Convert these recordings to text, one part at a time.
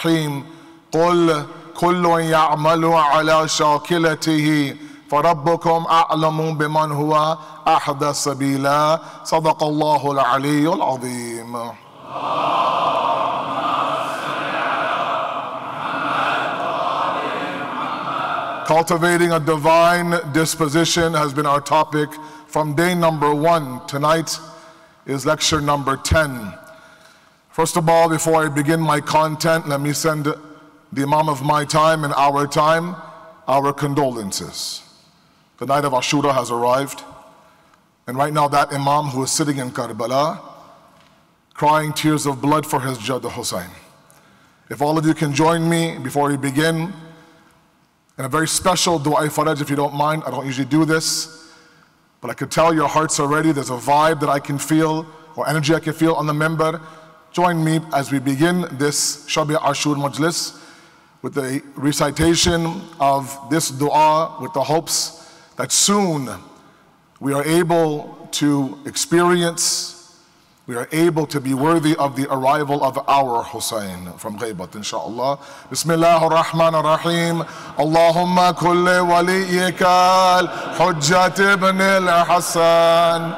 الرحيم قل كل يعمل على شاكلته فربكم أعلم بمن هو أهدى سبيلا صدق الله العلي العظيم. Cultivating a divine disposition has been our topic from day number 1. Tonight is lecture number 10. First of all, before I begin my content, let me send the Imam of my time and our time our condolences. The night of Ashura has arrived, and right now that Imam who is sitting in Karbala crying tears of blood for his Jadd Hussein. If all of you can join me before we begin in a very special Dua Faraj, if you don't mind. I don't usually do this, but I could tell your hearts are ready. There's a vibe that I can feel, or energy I can feel on the minbar. Join me as we begin this Shabi Ashur Majlis with the recitation of this dua, with the hopes that soon we are able to experience, we are able to be worthy of the arrival of our Hussein from Ghaybat, inshaAllah. Bismillah ar-Rahman ar-Rahim. Allahumma kulli waliyyika al-Hujjat ibn al-Hassan.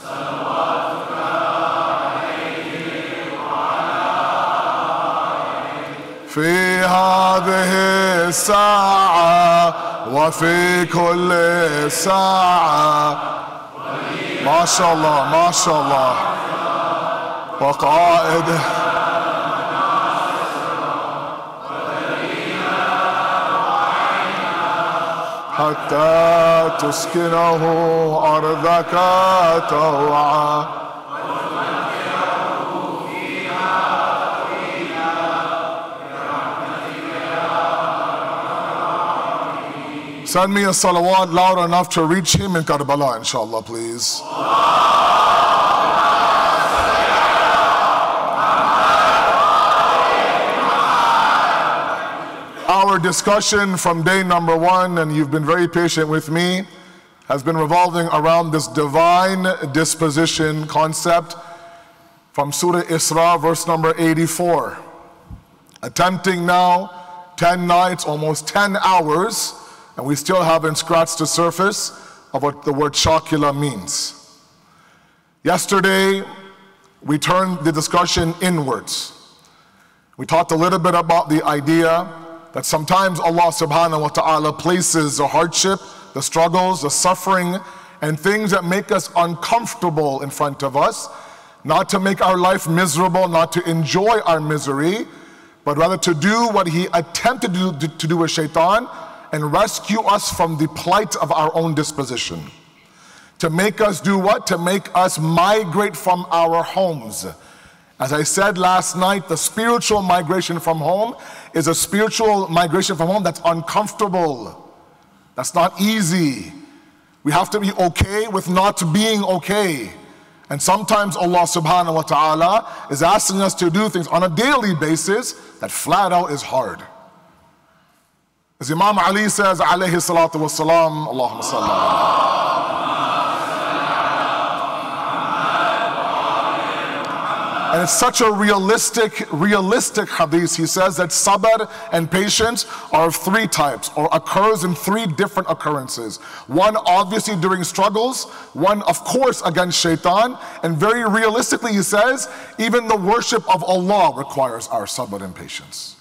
في هذه الساعة وفي كل ساعة. ما شاء الله ما شاء الله. وقائد حتى تسكنه أرضك طوعا. Send me a salawat loud enough to reach him in Karbala, inshallah, please. Our discussion from day number 1, and you've been very patient with me, has been revolving around this divine disposition concept from Surah Isra, verse number 84. Attempting now 10 nights, almost 10 hours, and we still haven't scratched the surface of what the word Shakila means. Yesterday, we turned the discussion inwards. We talked a little bit about the idea that sometimes Allah subhanahu wa ta'ala places the hardship, the struggles, the suffering, and things that make us uncomfortable in front of us, not to make our life miserable, not to enjoy our misery, but rather to do what he attempted to do with shaitan, and rescue us from the plight of our own disposition. To make us do what? To make us migrate from our homes. As I said last night, the spiritual migration from home is a spiritual migration from home that's uncomfortable. That's not easy. We have to be okay with not being okay. And sometimes Allah subhanahu wa ta'ala is asking us to do things on a daily basis that flat out is hard. As Imam Ali says, alayhi salatu wassalam, Allahumma salli. And it's such a realistic hadith. He says that sabr and patience are of 3 types, or occurs in 3 different occurrences. One obviously during struggles, one of course against shaitan, and very realistically he says, even the worship of Allah requires our sabr and patience.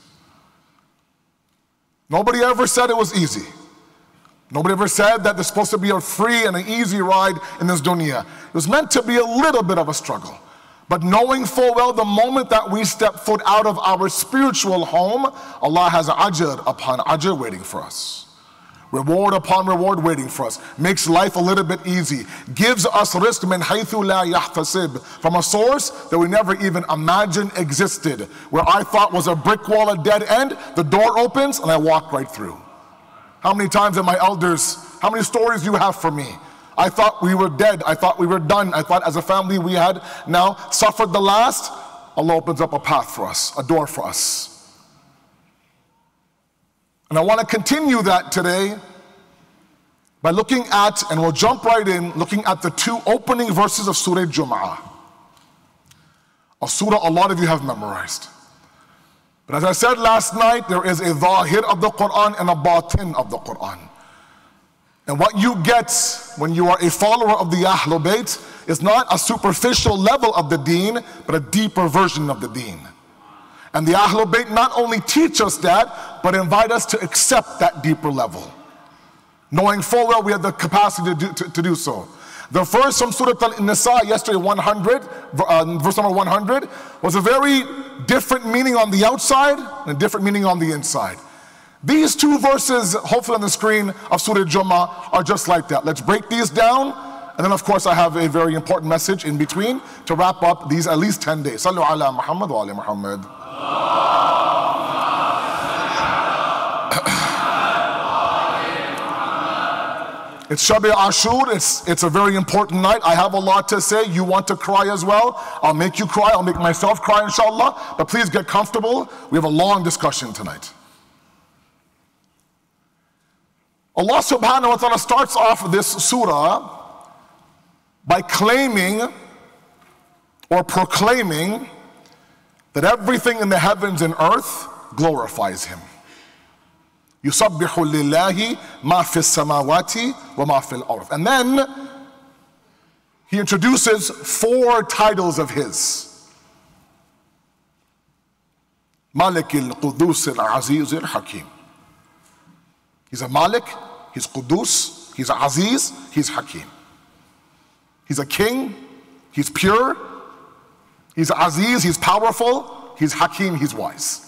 Nobody ever said it was easy. Nobody ever said that there's supposed to be a free and an easy ride in this dunya. It was meant to be a little bit of a struggle. But knowing full well the moment that we step foot out of our spiritual home, Allah has ajr upon ajr waiting for us. Reward upon reward waiting for us. Makes life a little bit easy. Gives us rizq min haythu la yahtasib, from a source that we never even imagined existed. Where I thought was a brick wall, a dead end, the door opens and I walk right through. How many times have my elders, how many stories do you have for me? I thought we were dead. I thought we were done. I thought as a family we had now suffered the last. Allah opens up a path for us, a door for us. And I want to continue that today by looking at, and we'll jump right in, looking at the 2 opening verses of Surah Jum'ah. A surah a lot of you have memorized. But as I said last night, there is a zahir of the Quran and a batin of the Quran. And what you get when you are a follower of the Ahlul Bayt is not a superficial level of the deen, but a deeper version of the deen. And the Ahlul Bayt not only teach us that, but invite us to accept that deeper level, knowing full well we have the capacity to do so. The verse from Surah Al-Nisa yesterday, 100, verse number 100, was a very different meaning on the outside and a different meaning on the inside. These two verses, hopefully on the screen of Surah Jummah, are just like that. Let's break these down, and then of course I have a very important message in between to wrap up these at least 10 days. Sallu ala Muhammad wa ali Muhammad. It's Shab Ashur, it's a very important night. I have a lot to say. You want to cry as well? I'll make you cry, I'll make myself cry inshallah. But please get comfortable. We have a long discussion tonight. Allah subhanahu wa ta'ala starts off this surah by claiming or proclaiming that everything in the heavens and earth glorifies Him. يُسَبِّحُ لِلَّهِ مَا فِي السَّمَاوَاتِ وَمَا فِي الْأَرْضِ. And then He introduces 4 titles of His. Malik al-Qudus al-Aziz al-Hakim. He's a Malik, He's Qudus, He's Aziz, He's Hakim. He's a king, He's pure, He's Aziz, He's powerful, He's Hakim, He's wise.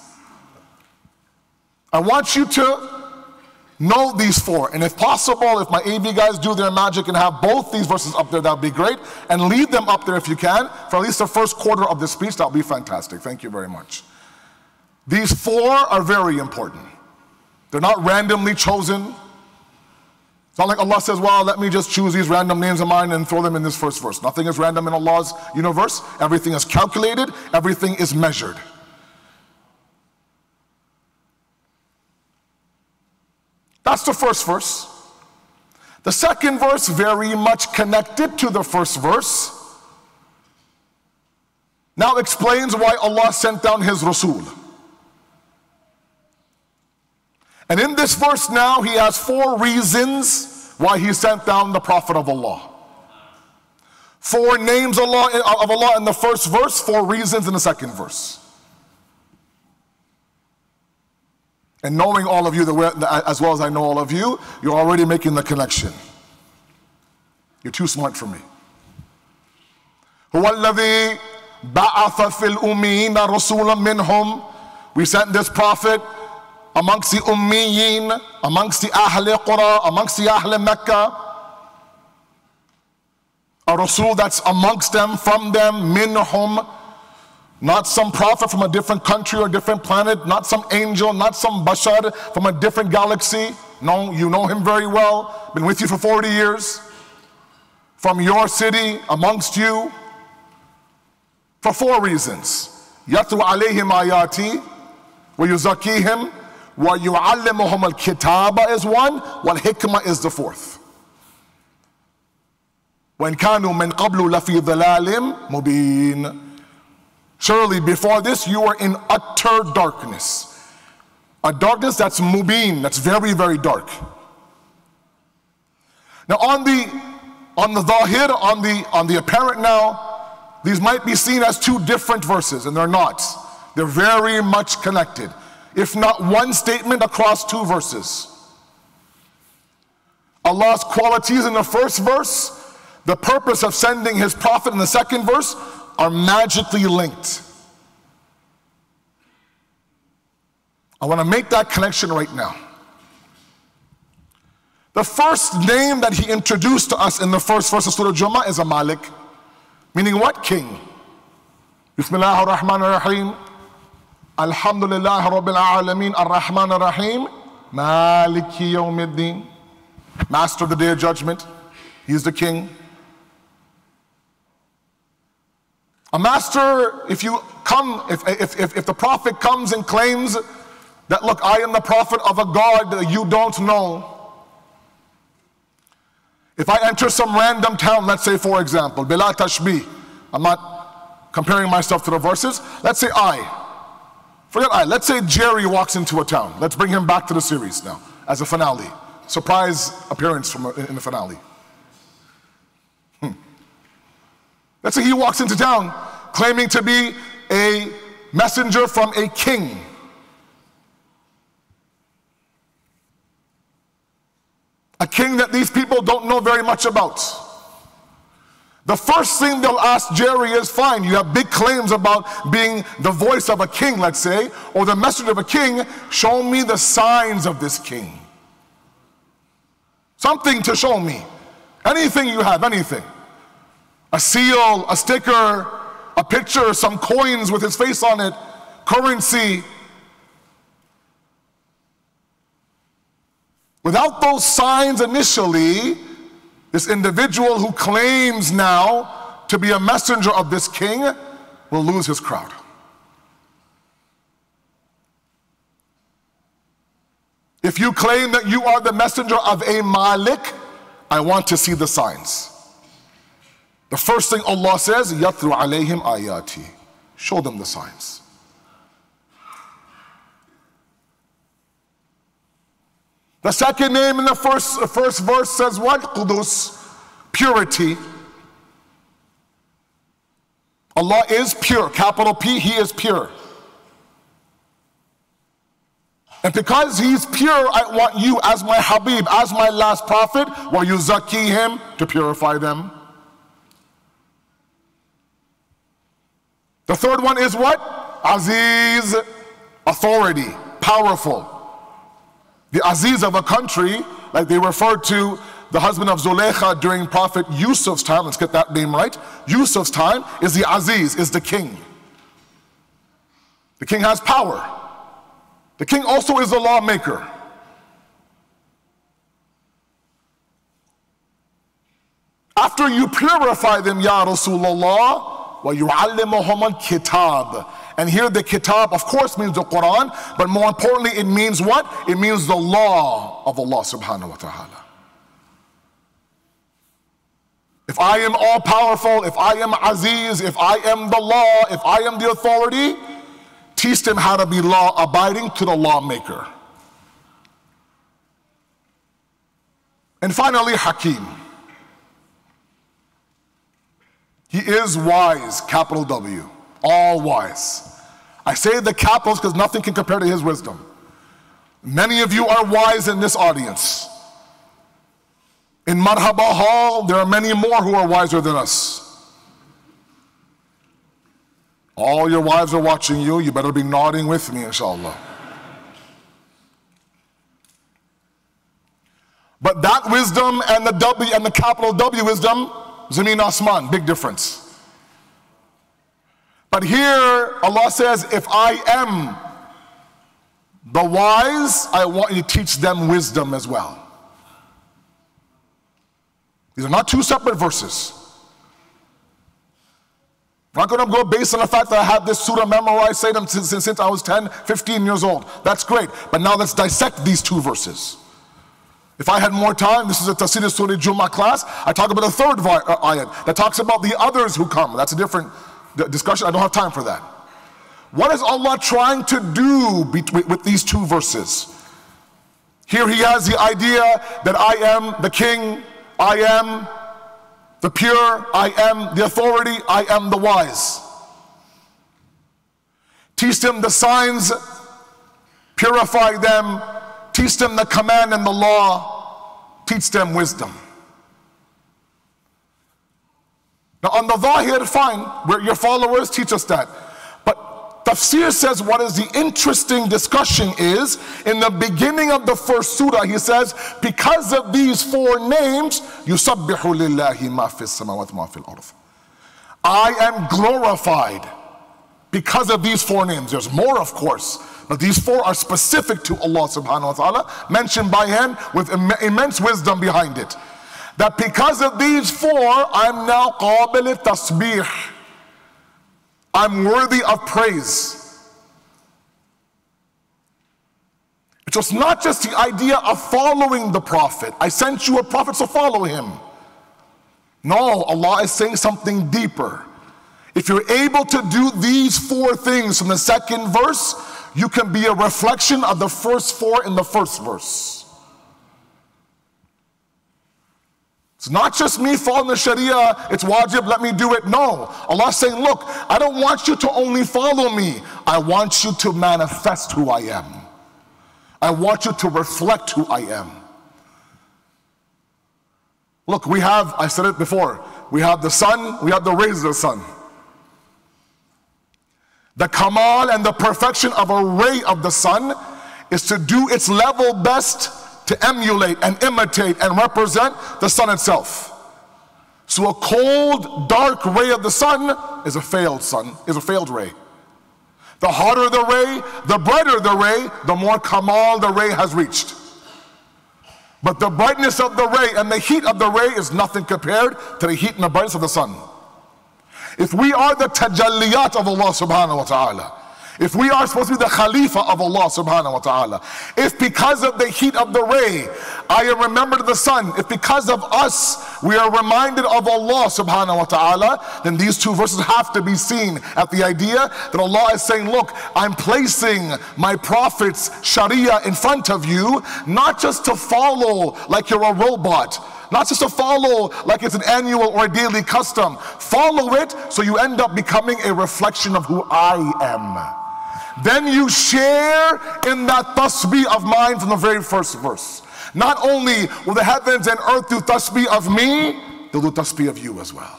I want you to know these 4, and if possible, if my AV guys do their magic and have both these verses up there, that would be great, and leave them up there if you can, for at least the first quarter of the speech. That would be fantastic. Thank you very much. These 4 are very important. They're not randomly chosen. It's not like Allah says, well, let me just choose these random names of mine and throw them in this first verse. Nothing is random in Allah's universe. Everything is calculated. Everything is measured. That's the first verse. The second verse, very much connected to the first verse, now explains why Allah sent down His Rasul. And in this verse now, He has 4 reasons why He sent down the Prophet of Allah. 4 names of Allah in the first verse, 4 reasons in the second verse. And knowing all of you as well as I know all of you, you're already making the connection. You're too smart for me. هُوَ الَّذِي بَعَثَ فِي الْأُمِّيِّينَ رَسُولًا مِّنْهُمْ. We sent this prophet amongst the Ummiyin, amongst the Ahl Qura, amongst the Ahl Mecca. A Rasul that's amongst them, from them, minhum. Not some prophet from a different country or different planet, not some angel, not some bashar from a different galaxy. No, you know him very well, been with you for 40 years. From your city, amongst you. For 4 reasons. يَتْلُو عَلَيْهِمْ آيَاتِي وَيُزَكِّيهِمْ وَيُعَلِّمُهُمُ الْكِتَابَ is 1, وَالْحِكْمَةِ is the 4th. وَإِنْ كَانُوا مِنْ قَبْلُ لَفِي ضَلَالٍ مُبِينٍ. Surely before this you were in utter darkness. A darkness that's mubin, that's very, very dark. Now on the zahir, on the apparent now, these might be seen as 2 different verses, and they're not. They're very much connected. If not one statement across 2 verses. Allah's qualities in the first verse, the purpose of sending His prophet in the second verse, are magically linked. I want to make that connection right now. The first name that He introduced to us in the first verse of Surah Jummah is a Malik, meaning what? King. Bismillah ar-Rahman ar-Rahim. Alhamdulillah Rabbil Alameen ar-Rahman ar-Rahim. Maliki yawmiddin. Master of the Day of Judgment. He's the King. A master, if the prophet comes and claims that, look, I am the prophet of a God that you don't know. If I enter some random town, let's say for example, bila tashbih, I'm not comparing myself to the verses, let's say Forget I. Let's say Jerry walks into a town. Let's bring him back to the series now as a finale. Surprise appearance in the finale. Let's say he walks into town claiming to be a messenger from a king. A king that these people don't know very much about. The first thing they'll ask Jerry is, fine, you have big claims about being the voice of a king, let's say, or the messenger of a king. Show me the signs of this king. Something to show me. Anything you have, anything. A seal, a sticker, a picture, some coins with his face on it, currency. Without those signs initially, this individual who claims now to be a messenger of this king will lose his crowd. If you claim that you are the messenger of a Malik, I want to see the signs. The first thing Allah says, يَتْلُ عَلَيْهِمْ آيَاتِ. Show them the signs. The second name in the first verse says what? Qudus, purity. Allah is pure, capital P, He is pure. And because He's pure, I want you as my Habib, as my last prophet, while you zaki him to purify them. The third one is what? Aziz, authority, powerful. The Aziz of a country, like they referred to the husband of Zulaykha during Prophet Yusuf's time, let's get that name right. Yusuf's time is the Aziz, is the king. The king has power. The king also is the lawmaker. After you purify them, Ya Rasulullah, وَيُعَلِّمُهُمَ الْكِتَابِ. And here the kitab, of course, means the Quran, but more importantly, it means what? It means the law of Allah subhanahu wa ta'ala. If I am all powerful, if I am Aziz, if I am the law, if I am the authority, teach them how to be law abiding to the lawmaker. And finally, Hakim. He is wise, capital W. All wise. I say the capitals because nothing can compare to His wisdom. Many of you are wise in this audience. In Marhaba Hall, there are many more who are wiser than us. All your wives are watching you. You better be nodding with me, inshallah. But that wisdom and the W and the capital W wisdom, Zamin Asman, big difference. But here, Allah says, if I am the wise, I want you to teach them wisdom as well. These are not two separate verses. I'm not going to go based on the fact that I have this surah memorized, say them since I was 10, 15 years old. That's great. But now let's dissect these two verses. If I had more time, this is a Tafsir Surah Jummah class, I talk about a third ayat that talks about the others who come. That's a different discussion. I don't have time for that. What is Allah trying to do with these two verses? Here He has the idea that I am the king, I am the pure, I am the authority, I am the wise. Teach them the signs, purify them, teach them the command and the law, teach them wisdom. Now on the Zahir, fine, we're your followers, teach us that. But Tafsir says what is the interesting discussion is, in the beginning of the first surah, he says, because of these four names, يُسَبِّحُ لِلَّهِ مَا فِي السَّمَاوَاتِ مَا فِي الْأَرْضِ. I am glorified because of these four names. There's more, of course, but these four are specific to Allah subhanahu wa ta'ala, mentioned by Him with immense wisdom behind it. That because of these four, I'm now qabil tasbih. I'm worthy of praise. It was not just the idea of following the Prophet. I sent you a Prophet, so follow him. No, Allah is saying something deeper. If you're able to do these four things from the second verse, you can be a reflection of the first four in the first verse. It's not just me following the Sharia, it's wajib, let me do it. No. Allah's saying, look, I don't want you to only follow me. I want you to manifest who I am. I want you to reflect who I am. Look, we have, I said it before, we have the sun, we have the rays of the sun. The kamal and the perfection of a ray of the sun is to do its level best to emulate and imitate and represent the sun itself. So a cold, dark ray of the sun is a failed ray. The hotter the ray, the brighter the ray, the more kamal the ray has reached. But the brightness of the ray and the heat of the ray is nothing compared to the heat and the brightness of the sun. If we are the tajalliyat of Allah subhanahu wa ta'ala, if we are supposed to be the Khalifa of Allah subhanahu wa ta'ala, if because of the heat of the ray, I am remembered of the sun, if because of us, we are reminded of Allah subhanahu wa ta'ala, then these two verses have to be seen at the idea that Allah is saying, look, I'm placing my prophet's Sharia in front of you, not just to follow like you're a robot, not just to follow like it's an annual or a daily custom. Follow it so you end up becoming a reflection of who I am. Then you share in that tasbih of mine from the very first verse. Not only will the heavens and earth do tasbih of me, they'll do tasbih of you as well.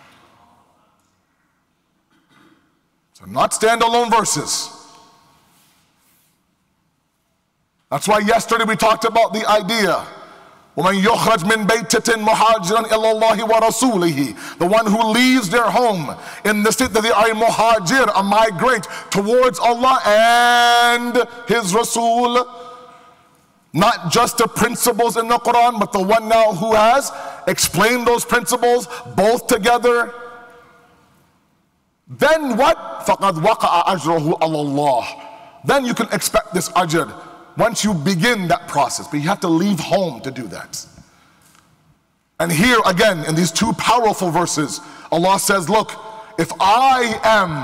So not standalone verses. That's why yesterday we talked about the idea, وَمَنْ يُخْرَجْ مِنْ بَيْتَةٍ مُحَاجِرًا إِلَى اللَّهِ وَرَسُولِهِ. The one who leaves their home in the state that they are a muhajir, a migrate towards Allah and His Rasul. Not just the principles in the Quran, but the one now who has explained those principles both together. Then what? فَقَدْ وَقَعَ أَجْرُهُ عَلَى اللَّهِ. Then you can expect this ajr once you begin that process, but you have to leave home to do that. And here again, in these two powerful verses, Allah says, look, if I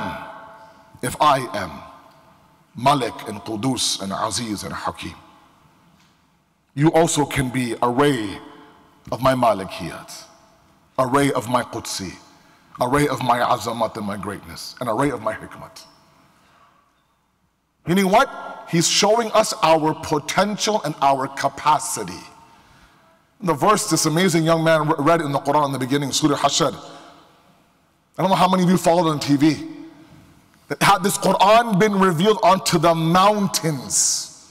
am Malik and Qudus and Aziz and Hakim, you also can be a ray of my Malikiyat, a ray of my Qudsi, a ray of my Azamat and my greatness, and a ray of my Hikmat. Meaning what? He's showing us our potential and our capacity. The verse this amazing young man read in the Quran in the beginning, Surah Hashar. I don't know how many of you followed on TV. That had this Quran been revealed onto the mountains,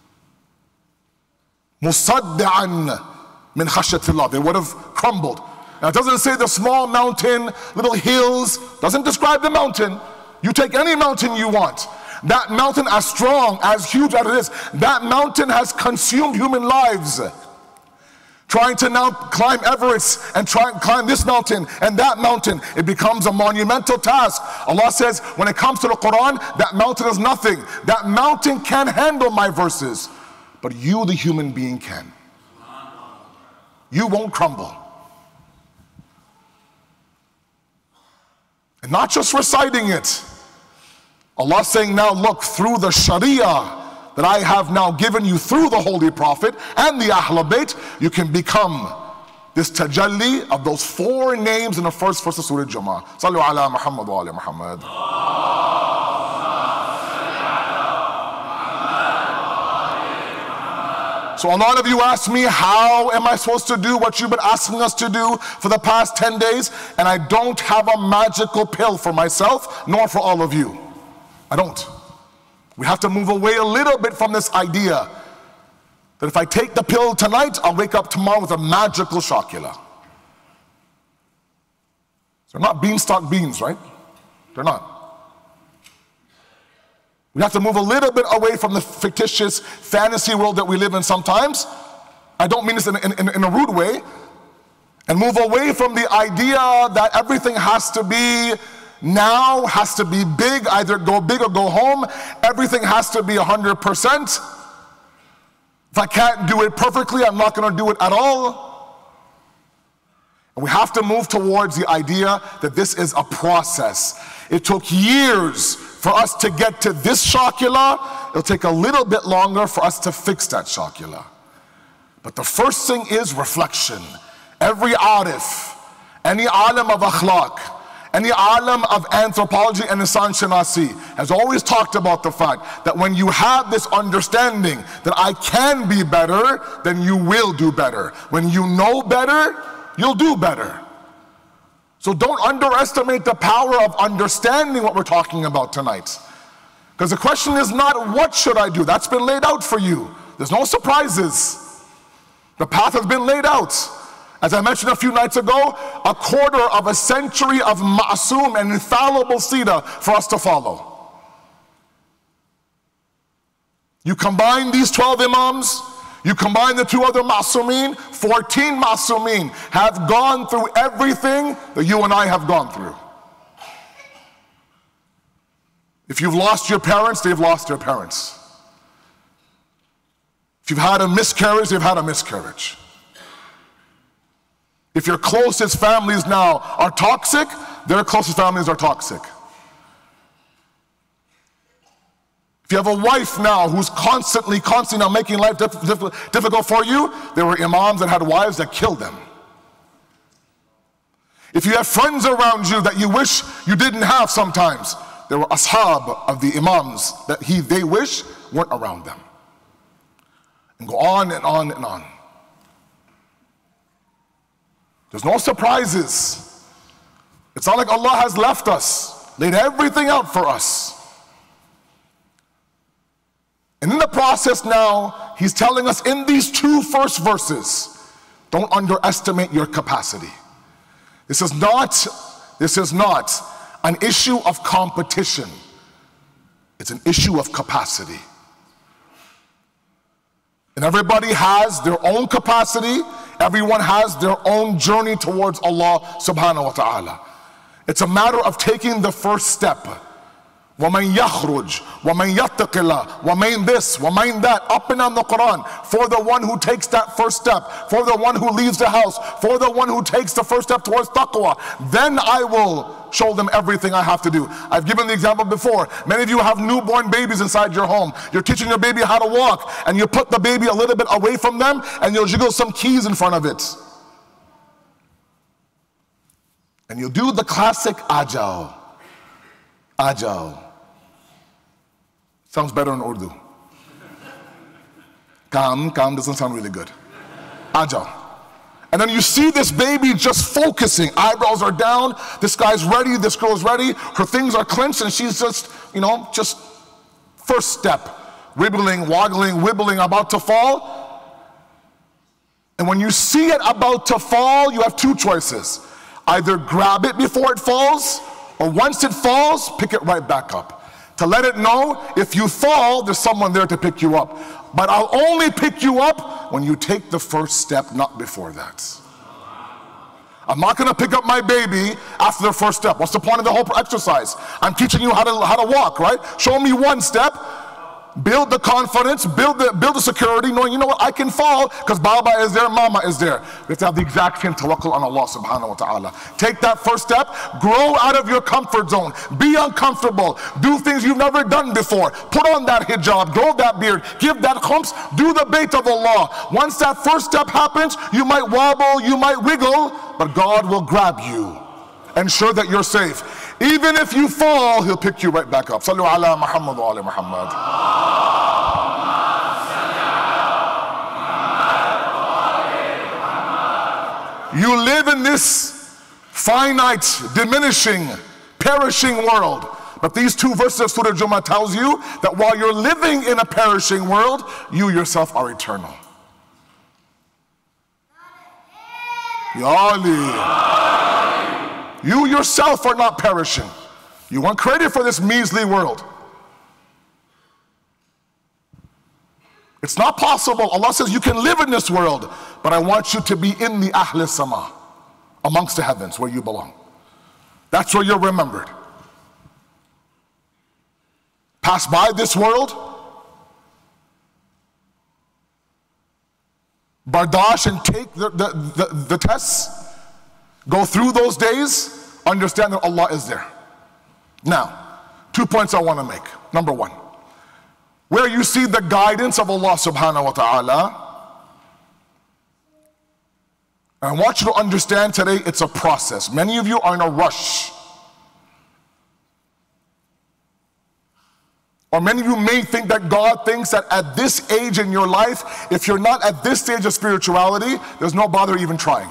musaddi'an min khashyatillah, they would have crumbled. Now it doesn't say the small mountain, little hills, doesn't describe the mountain. You take any mountain you want. That mountain, as strong, as huge as it is, that mountain has consumed human lives. Trying to now climb Everest and try and climb this mountain and that mountain, it becomes a monumental task. Allah says, when it comes to the Quran, that mountain is nothing. That mountain can handle my verses, but you, the human being, can. You won't crumble. And not just reciting it. Allah saying now, look, through the Sharia that I have now given you through the Holy Prophet and the Ahlul Bayt, you can become this tajalli of those four names in the first verse of Surah Jumu'ah. Sallu ala Muhammad wa ala Muhammad. So a lot of you ask me, how am I supposed to do what you've been asking us to do for the past 10 days? And I don't have a magical pill for myself, nor for all of you. I don't. We have to move away a little bit from this idea that if I take the pill tonight, I'll wake up tomorrow with a magical shakila. They're not beanstalk beans, right? They're not. We have to move a little bit away from the fictitious fantasy world that we live in sometimes. I don't mean this in a rude way. And move away from the idea that everything has to be now, has to be big, either go big or go home. Everything has to be 100%. If I can't do it perfectly, I'm not going to do it at all. And we have to move towards the idea that this is a process. It took years for us to get to this shakila, it'll take a little bit longer for us to fix that shakila. But the first thing is reflection. Every arif, any alim of akhlaq, any alim of anthropology and insan shanasi has always talked about the fact that when you have this understanding that I can be better, then you will do better. When you know better, you'll do better. So don't underestimate the power of understanding what we're talking about tonight. Because the question is not what should I do? That's been laid out for you. There's no surprises. The path has been laid out. As I mentioned a few nights ago, a quarter of a century of ma'asum and infallible sira for us to follow. You combine these 12 imams, you combine the 2 other ma'asumeen, 14 ma'asumeen have gone through everything that you and I have gone through. If you've lost your parents, they've lost their parents. If you've had a miscarriage, they've had a miscarriage. If your closest families now are toxic, their closest families are toxic. If you have a wife now who's constantly now making life difficult for you, there were imams that had wives that killed them. If you have friends around you that you wish you didn't have sometimes, there were ashab of the imams that they wish weren't around them. And go on and on and on. There's no surprises. It's not like Allah has left us, laid everything out for us. And in the process now, He's telling us in these 2 first verses, don't underestimate your capacity. This is not an issue of competition. It's an issue of capacity. And everybody has their own capacity. Everyone has their own journey towards Allah subhanahu wa ta'ala. It's a matter of taking the first step. وَمَنْ يَخْرُجْ وَمَنْ يَتَّقِ اللَّهِ وَمَنْ this, وَمَنْ that, up and down the Quran, for the one who takes that first step, for the one who leaves the house, for the one who takes the first step towards taqwa, then I will show them everything I have to do. I've given the example before. Many of you have newborn babies inside your home. You're teaching your baby how to walk, and you put the baby a little bit away from them, and you'll jiggle some keys in front of it. And you'll do the classic ajal. Ajal. Sounds better in Urdu. Kam doesn't sound really good. Ajal. And then you see this baby just focusing. Eyebrows are down. This guy's ready. This girl's ready. Her things are clenched, and she's just, just first step. Wibbling, waggling, wibbling, about to fall. And when you see it about to fall, you have 2 choices. Either grab it before it falls, or once it falls, pick it right back up. To let it know, if you fall, there's someone there to pick you up. But I'll only pick you up when you take the first step, not before that. I'm not going to pick up my baby after the first step. What's the point of the whole exercise? I'm teaching you how to walk, right? Show me 1 step. Build the confidence, build the security, knowing, you know what, I can fall because Baba is there, Mama is there. We have to have the exact same tawakkul on Allah subhanahu wa ta'ala. Take that first step, grow out of your comfort zone, be uncomfortable, do things you've never done before, put on that hijab, grow that beard, give that khums, do the bait of Allah. Once that first step happens, you might wobble, you might wiggle, but God will grab you, ensure that you're safe. Even if you fall, He'll pick you right back up. Sallu ala Muhammad wa ala Muhammad. You live in this finite, diminishing, perishing world. But these 2 verses of Surah Jummah tells you that while you're living in a perishing world, you yourself are eternal. Ya Ali. You yourself are not perishing. You weren't created for this measly world. It's not possible. Allah says you can live in this world, but I want you to be in the Ahl Sama, amongst the heavens where you belong. That's where you're remembered. Pass by this world, bardash and take the tests. Go through those days, understand that Allah is there. Now, 2 points I want to make. Number one, where you see the guidance of Allah subhanahu wa ta'ala, and I want you to understand today it's a process. Many of you are in a rush. Or many of you may think that God thinks that at this age in your life, if you're not at this stage of spirituality, there's no bother even trying.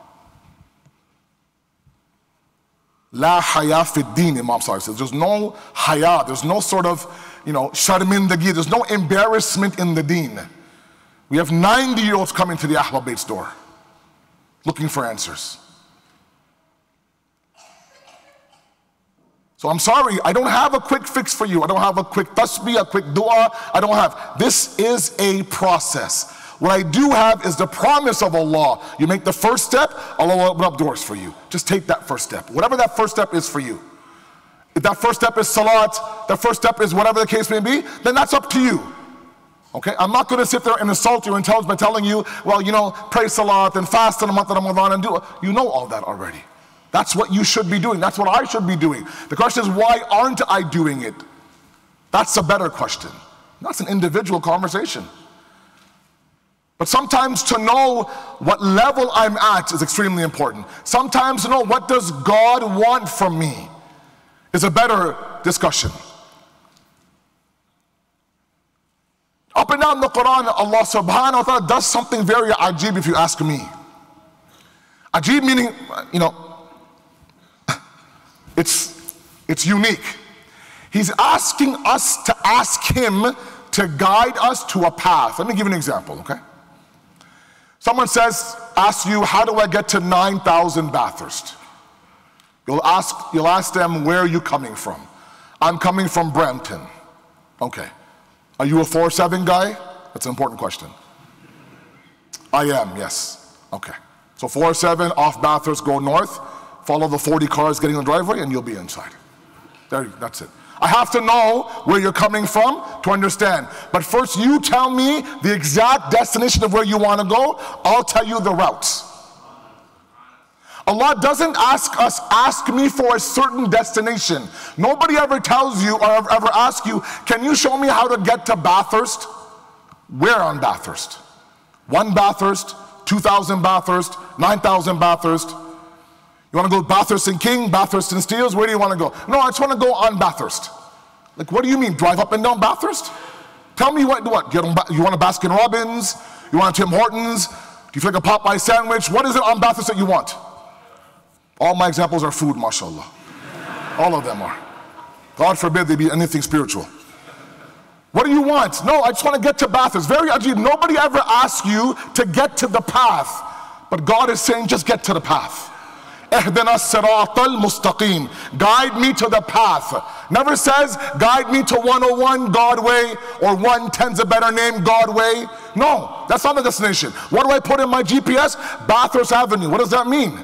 La haya fi din, Imam Sahib says. There's no haya, there's no sort of, sharmindagi, there's no embarrassment in the deen. We have 90-year-olds coming to the Ahlul Bayt's door, looking for answers. So I'm sorry, I don't have a quick fix for you. I don't have a quick tasbih, a quick dua. I don't have. This is a process. What I do have is the promise of Allah. You make the first step, Allah will open up doors for you. Just take that first step. Whatever that first step is for you. If that first step is salat, that first step is whatever the case may be, then that's up to you. Okay, I'm not going to sit there and insult you and by telling you, well, pray salat and fast in the month of Ramadan and do it. You know all that already. That's what you should be doing. That's what I should be doing. The question is, why aren't I doing it? That's a better question. That's an individual conversation. But sometimes to know what level I'm at is extremely important. Sometimes to know what does God want from me is a better discussion. Up and down the Quran, Allah subhanahu wa ta'ala does something very ajib if you ask me. Ajib meaning, it's unique. He's asking us to ask him to guide us to a path. Let me give you an example, okay? Someone asks you, how do I get to 9,000 Bathurst? You'll ask them, where are you coming from? I'm coming from Brampton. Okay. Are you a 4-7 guy? That's an important question. I am, yes. Okay. So 4-7 off Bathurst, go north, follow the 40 cars getting in the driveway, and you'll be inside. That's it. I have to know where you're coming from to understand. But first, you tell me the exact destination of where you want to go. I'll tell you the routes. Allah doesn't ask me for a certain destination. Nobody ever tells you or ever asks you, can you show me how to get to Bathurst? Where on Bathurst? 1 Bathurst, 2,000 Bathurst, 9,000 Bathurst. You want to go Bathurst and King, Bathurst and Steeles? Where do you want to go? No, I just want to go on Bathurst. Like, what do you mean, drive up and down Bathurst? Tell me what? You want a Baskin Robbins? You want a Tim Hortons? Do you feel like a Popeye sandwich? What is it on Bathurst that you want? All my examples are food, mashallah. All of them are. God forbid they be anything spiritual. What do you want? No, I just want to get to Bathurst. Very ajib. Nobody ever asks you to get to the path. But God is saying, just get to the path. Ihdina siratal mustaqim. Guide me to the path. Never says, guide me to 101 God way, or 110's a better name, God way. No, that's not the destination. What do I put in my GPS? Bathurst Avenue. What does that mean?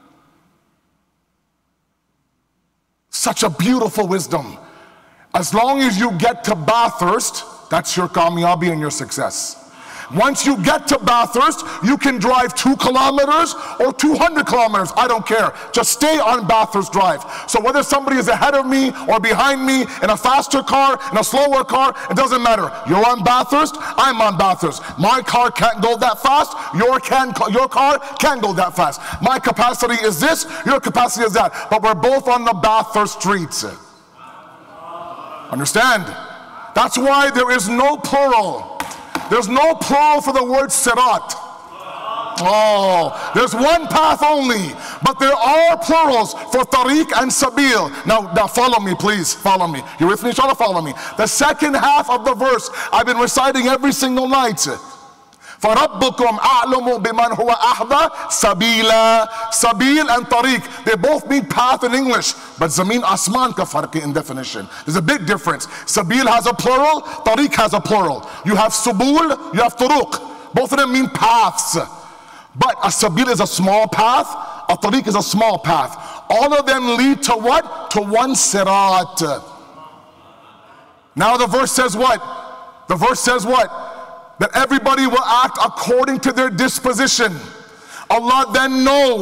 Such a beautiful wisdom. As long as you get to Bathurst, that's your kamiyabi and your success. Once you get to Bathurst, you can drive 2 kilometers or 200 kilometers. I don't care. Just stay on Bathurst Drive. So whether somebody is ahead of me or behind me in a faster car, in a slower car, it doesn't matter. You're on Bathurst, I'm on Bathurst. My car can't go that fast. Your car can go that fast. My capacity is this, your capacity is that. But we're both on the Bathurst streets. Understand? That's why there is no plural. There's no plural for the word sirat. Oh, there's one path only, but there are plurals for tariq and sabil. Now follow me, please, follow me. You with me? Inshallah, follow me. The second half of the verse I've been reciting every single night. فَرَبُّكُمْ أَعْلَمُ بِمَنْ هُوَ أَحْدَى سَبِيلًا. Sabil and tariq, they both mean path in English, but zameen asman ka farq in definition. There's a big difference. Sabil has a plural, tariq has a plural. You have subul, you have turuq. Both of them mean paths. But a sabil is a small path, a tariq is a small path. All of them lead to what? To one sirat. Now the verse says what? The verse says what? That everybody will act according to their disposition. Allah then knows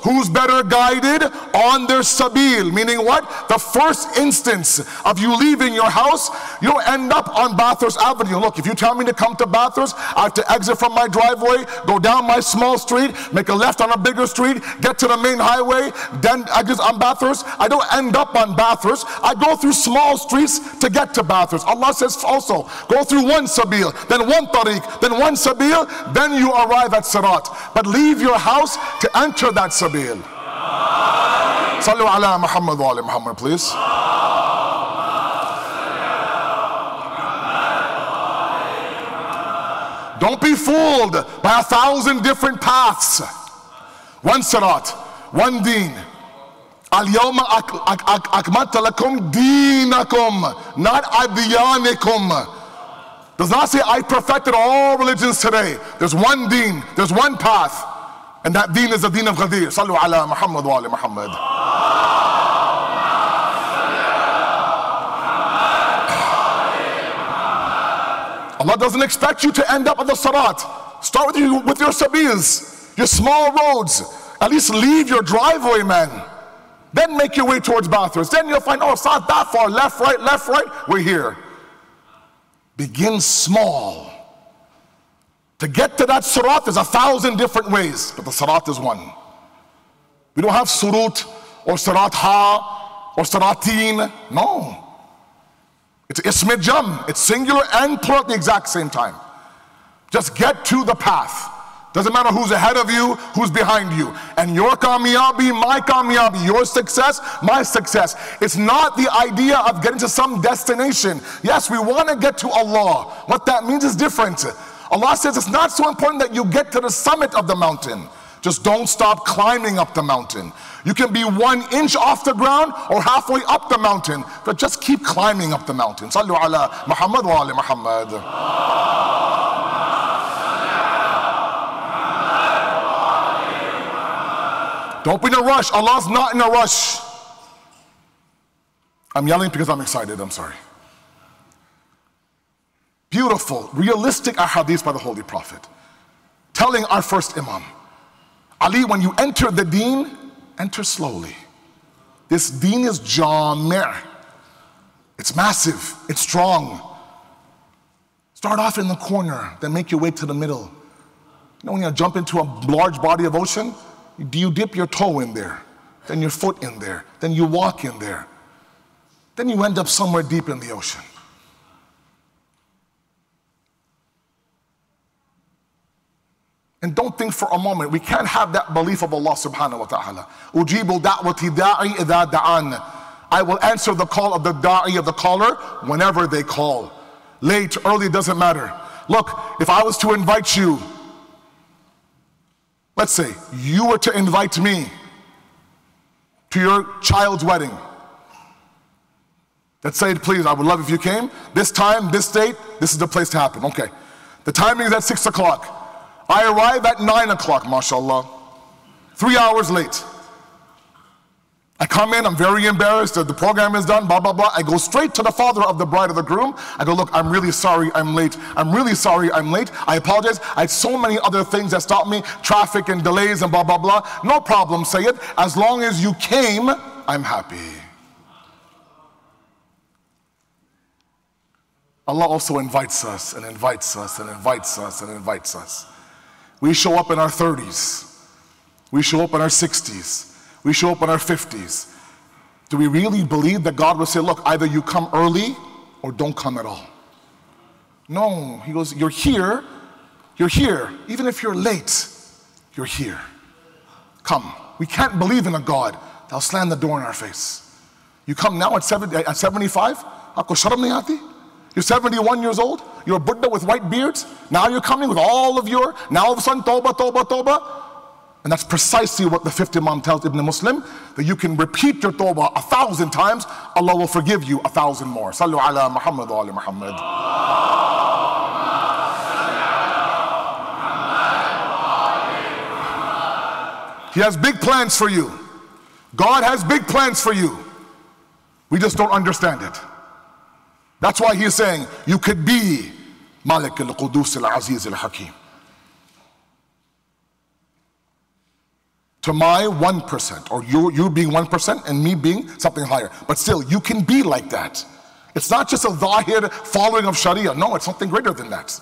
who's better guided on their sabil, meaning what? The first instance of you leaving your house, you'll end up on Bathurst Avenue. Look, if you tell me to come to Bathurst, I have to exit from my driveway, go down my small street, make a left on a bigger street, get to the main highway, then exit on Bathurst. I don't end up on Bathurst. I go through small streets to get to Bathurst. Allah says also, go through one sabil, then one tariq, then one sabil, then you arrive at Sirat. But leave your house to enter that sabil. Sallu ala Muhammad wa ala Muhammad, please. Don't be fooled by 1,000 different paths. One Sirat, one deen. Al-yawma akmaltu lakum deenakum, not adyanikum. Does not say I perfected all religions today. There's one deen, there's one path, and that deen is the deen of Ghadir. Sallu ala Muhammad wa ala Muhammad. Allah doesn't expect you to end up on the Sirat. Start with your sabils, your small roads. At least leave your driveway, man. Then make your way towards Bathurst. Then you'll find, oh, it's not that far. Left, right, we're here. Begin small. To get to that Sirat, there's 1,000 different ways, but the Sirat is one. We don't have Surut or Sirat Ha or Siratin. No. It's Ism Jam. It's singular and plural at the exact same time. Just get to the path. Doesn't matter who's ahead of you, who's behind you. And your kamiyabi, my kamiyabi, your success, my success. It's not the idea of getting to some destination. Yes, we want to get to Allah. What that means is different. Allah says it's not so important that you get to the summit of the mountain. Just don't stop climbing up the mountain. You can be 1 inch off the ground or halfway up the mountain, but just keep climbing up the mountain. Sallu ala Muhammad wa ala Muhammad. Don't be in a rush. Allah's not in a rush. I'm yelling because I'm excited. I'm sorry. Beautiful, realistic ahadith by the Holy Prophet. Telling our first Imam, Ali, when you enter the deen, enter slowly. This deen is jami'. It's massive. It's strong. Start off in the corner, then make your way to the middle. You know when you jump into a large body of ocean, do you dip your toe in there, then your foot in there, then you walk in there, then you end up somewhere deep in the ocean. And don't think for a moment, we can't have that belief of Allah subhanahu wa ta'ala. Ujibu da'wati da'i idha da'an. I will answer the call of the da'i, of the caller, whenever they call. Late, early, doesn't matter. Look, if I was to invite you, let's say you were to invite me to your child's wedding. Let's say, please, I would love if you came. This time, this date, this is the place to happen. Okay. The timing is at 6 o'clock. I arrive at 9 o'clock, mashallah. 3 hours late. I come in, I'm very embarrassed, the program is done, blah, blah, blah. I go straight to the father of the bride or the groom. I go, look, I'm really sorry I'm late. I'm really sorry I'm late. I apologize. I had so many other things that stopped me, traffic and delays and blah, blah, blah. No problem, Sayyid. As long as you came, I'm happy. Allah also invites us and invites us and invites us and invites us. We show up in our 30s. We show up in our 60s. We show up in our 50s. Do we really believe that God will say, look, either you come early or don't come at all? No, he goes, you're here. Even if you're late, you're here. Come. We can't believe in a God that'll slam the door in our face. You come now at 75? You're 71 years old. You're a Buddha with white beards. Now you're coming with all of your, now all of a sudden, tawbah, tawbah, tawbah. And that's precisely what the fifth Imam tells Ibn Muslim, that you can repeat your tawbah 1,000 times, Allah will forgive you 1,000 more. Sallu ala Muhammad wa ala Muhammad. He has big plans for you. God has big plans for you. We just don't understand it. That's why he is saying, you could be Malik al-Qudus al-Aziz al-Hakim. to my 1%, or you being 1% and me being something higher. But still, you can be like that. It's not just a zahir following of Sharia. No, it's something greater than that.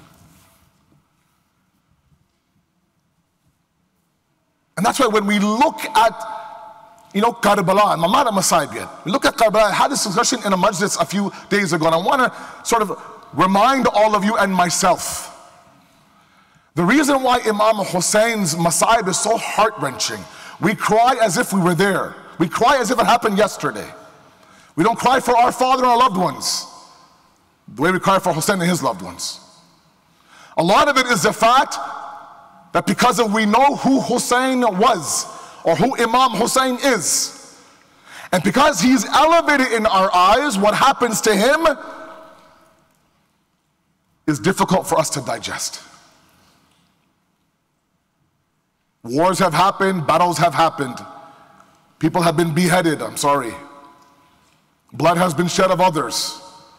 And that's why when we look at, Karbala, and I'm not a Masaib yet. We look at Karbala. I had this discussion in a majlis a few days ago, and I want to sort of remind all of you and myself. The reason why Imam Hussein's Masaib is so heart-wrenching, we cry as if we were there. We cry as if it happened yesterday. We don't cry for our father and our loved ones the way we cry for Hussein and his loved ones. A lot of it is the fact that because we know who Hussein was, or who Imam Hussein is, and because he's elevated in our eyes, what happens to him is difficult for us to digest. Wars have happened, battles have happened, people have been beheaded, I'm sorry. Blood has been shed of others.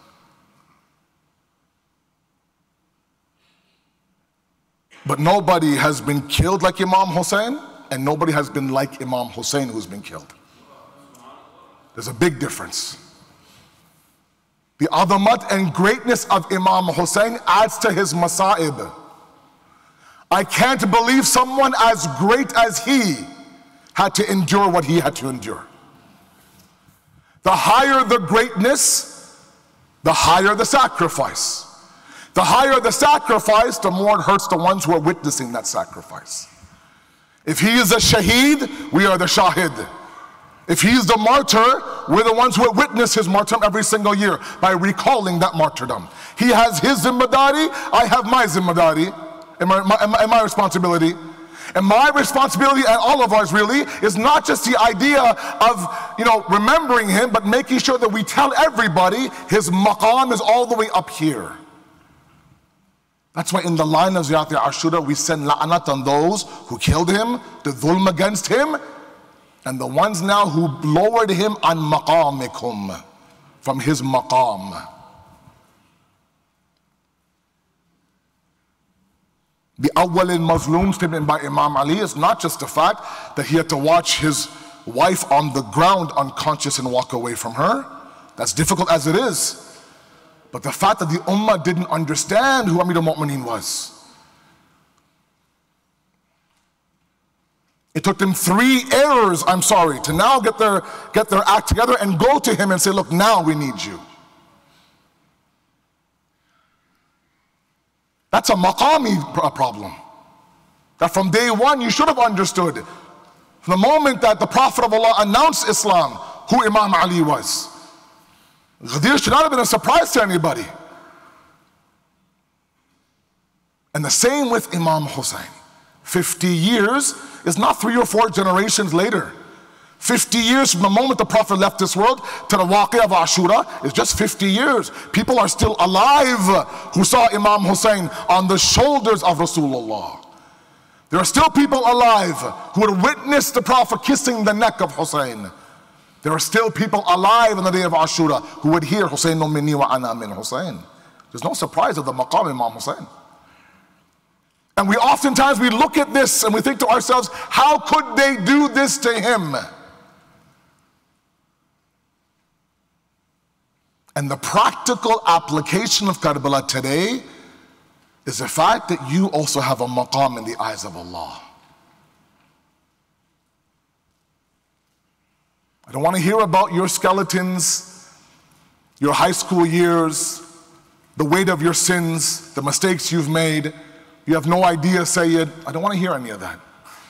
But nobody has been killed like Imam Hussein, and nobody has been like Imam Hussein who's been killed. There's a big difference. The azamat and greatness of Imam Hussein adds to his masa'ib. I can't believe someone as great as he had to endure what he had to endure. The higher the greatness, the higher the sacrifice. The higher the sacrifice, the more it hurts the ones who are witnessing that sacrifice. If he is a shaheed, we are the shahid. If he is the martyr, we're the ones who witness his martyrdom every single year by recalling that martyrdom. He has his zimmadari, I have my zimmadari, and my responsibility. And my responsibility, and all of ours really, is not just the idea of, remembering him, but making sure that we tell everybody his maqam is all the way up here. That's why in the line of Ziyat al-Ashura, we send la'anat on those who killed him, the dhulm against him, and the ones now who lowered him an maqamikum, from his maqam. The awwal al-mazloom statement by Imam Ali is not just the fact that he had to watch his wife on the ground unconscious and walk away from her. That's difficult as it is. But the fact that the ummah didn't understand who Amir al-Mu'mineen was. It took them 3 errors, to now get their act together and go to him and say, look, now we need you. That's a maqami problem. That from day one you should have understood. From the moment that the Prophet of Allah announced Islam, who Imam Ali was. Ghadir should not have been a surprise to anybody. And the same with Imam Hussein. 50 years is not 3 or 4 generations later. 50 years from the moment the Prophet left this world to the waqi of Ashura is just 50 years. People are still alive who saw Imam Hussein on the shoulders of Rasulullah. There are still people alive who would witness the Prophet kissing the neck of Hussein. There are still people alive on the day of Ashura who would hear Hussein minni wa ana min Hussein. There's no surprise of the maqam Imam Hussein. And we oftentimes look at this and we think to ourselves, how could they do this to him? And the practical application of Karbala today is the fact that you also have a maqam in the eyes of Allah. I don't want to hear about your skeletons, your high school years, the weight of your sins, the mistakes you've made. You have no idea, Sayyid. I don't want to hear any of that.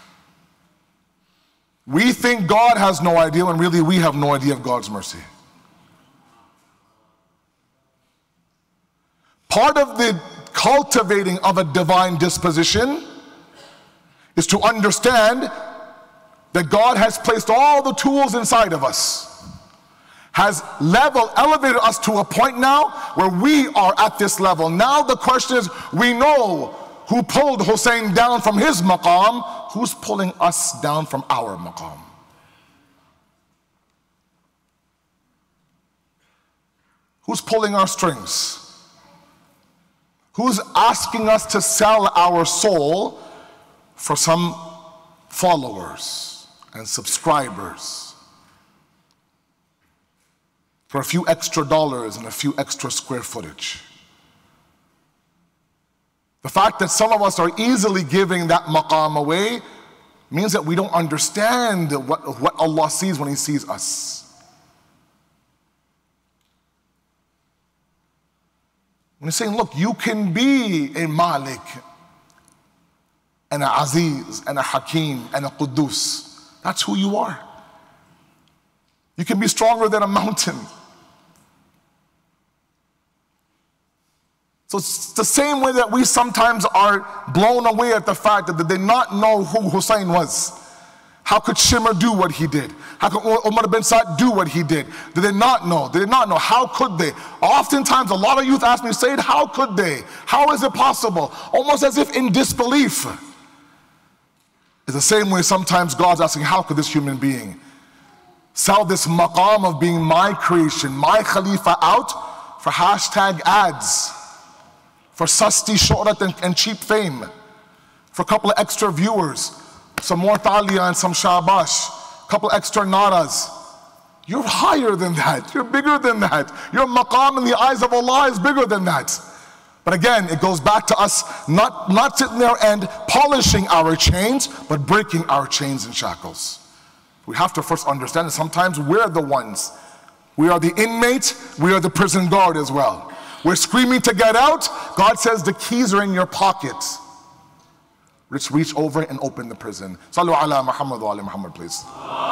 We think God has no idea when really we have no idea of God's mercy. Part of the cultivating of a divine disposition is to understand that God has placed all the tools inside of us, has elevated us to a point now where we are at this level. Now the question is, we know who pulled Hussein down from his maqam, who's pulling us down from our maqam? Who's pulling our strings? Who's asking us to sell our soul for some followers and subscribers for a few extra dollars and a few extra square footage. The fact that some of us are easily giving that maqam away means that we don't understand what Allah sees when He sees us. When He's saying, look, you can be a Malik and a Aziz and a Hakim and a Quddus. That's who you are. You can be stronger than a mountain. So it's the same way that we sometimes are blown away at the fact that they did not know who Hussein was. How could Shimr do what he did? How could Umar bin Sa'd do what he did? Did they not know? They did not know. How could they? Oftentimes, a lot of youth ask me, Sayyid, how could they? How is it possible? Almost as if in disbelief. It's the same way sometimes God's asking, how could this human being sell this maqam of being my creation, my Khalifa out for hashtag ads, for sasti shu'rat and cheap fame, for a couple of extra viewers, some more talia and some shabash, a couple extra naras. You're higher than that. You're bigger than that. Your maqam in the eyes of Allah is bigger than that. But again, it goes back to us not sitting there and polishing our chains, but breaking our chains and shackles. We have to first understand that sometimes we're the ones. We are the inmate, we are the prison guard as well. We're screaming to get out. God says the keys are in your pockets. Let's reach over and open the prison. Sallu ala Muhammad wa ala Muhammad, please.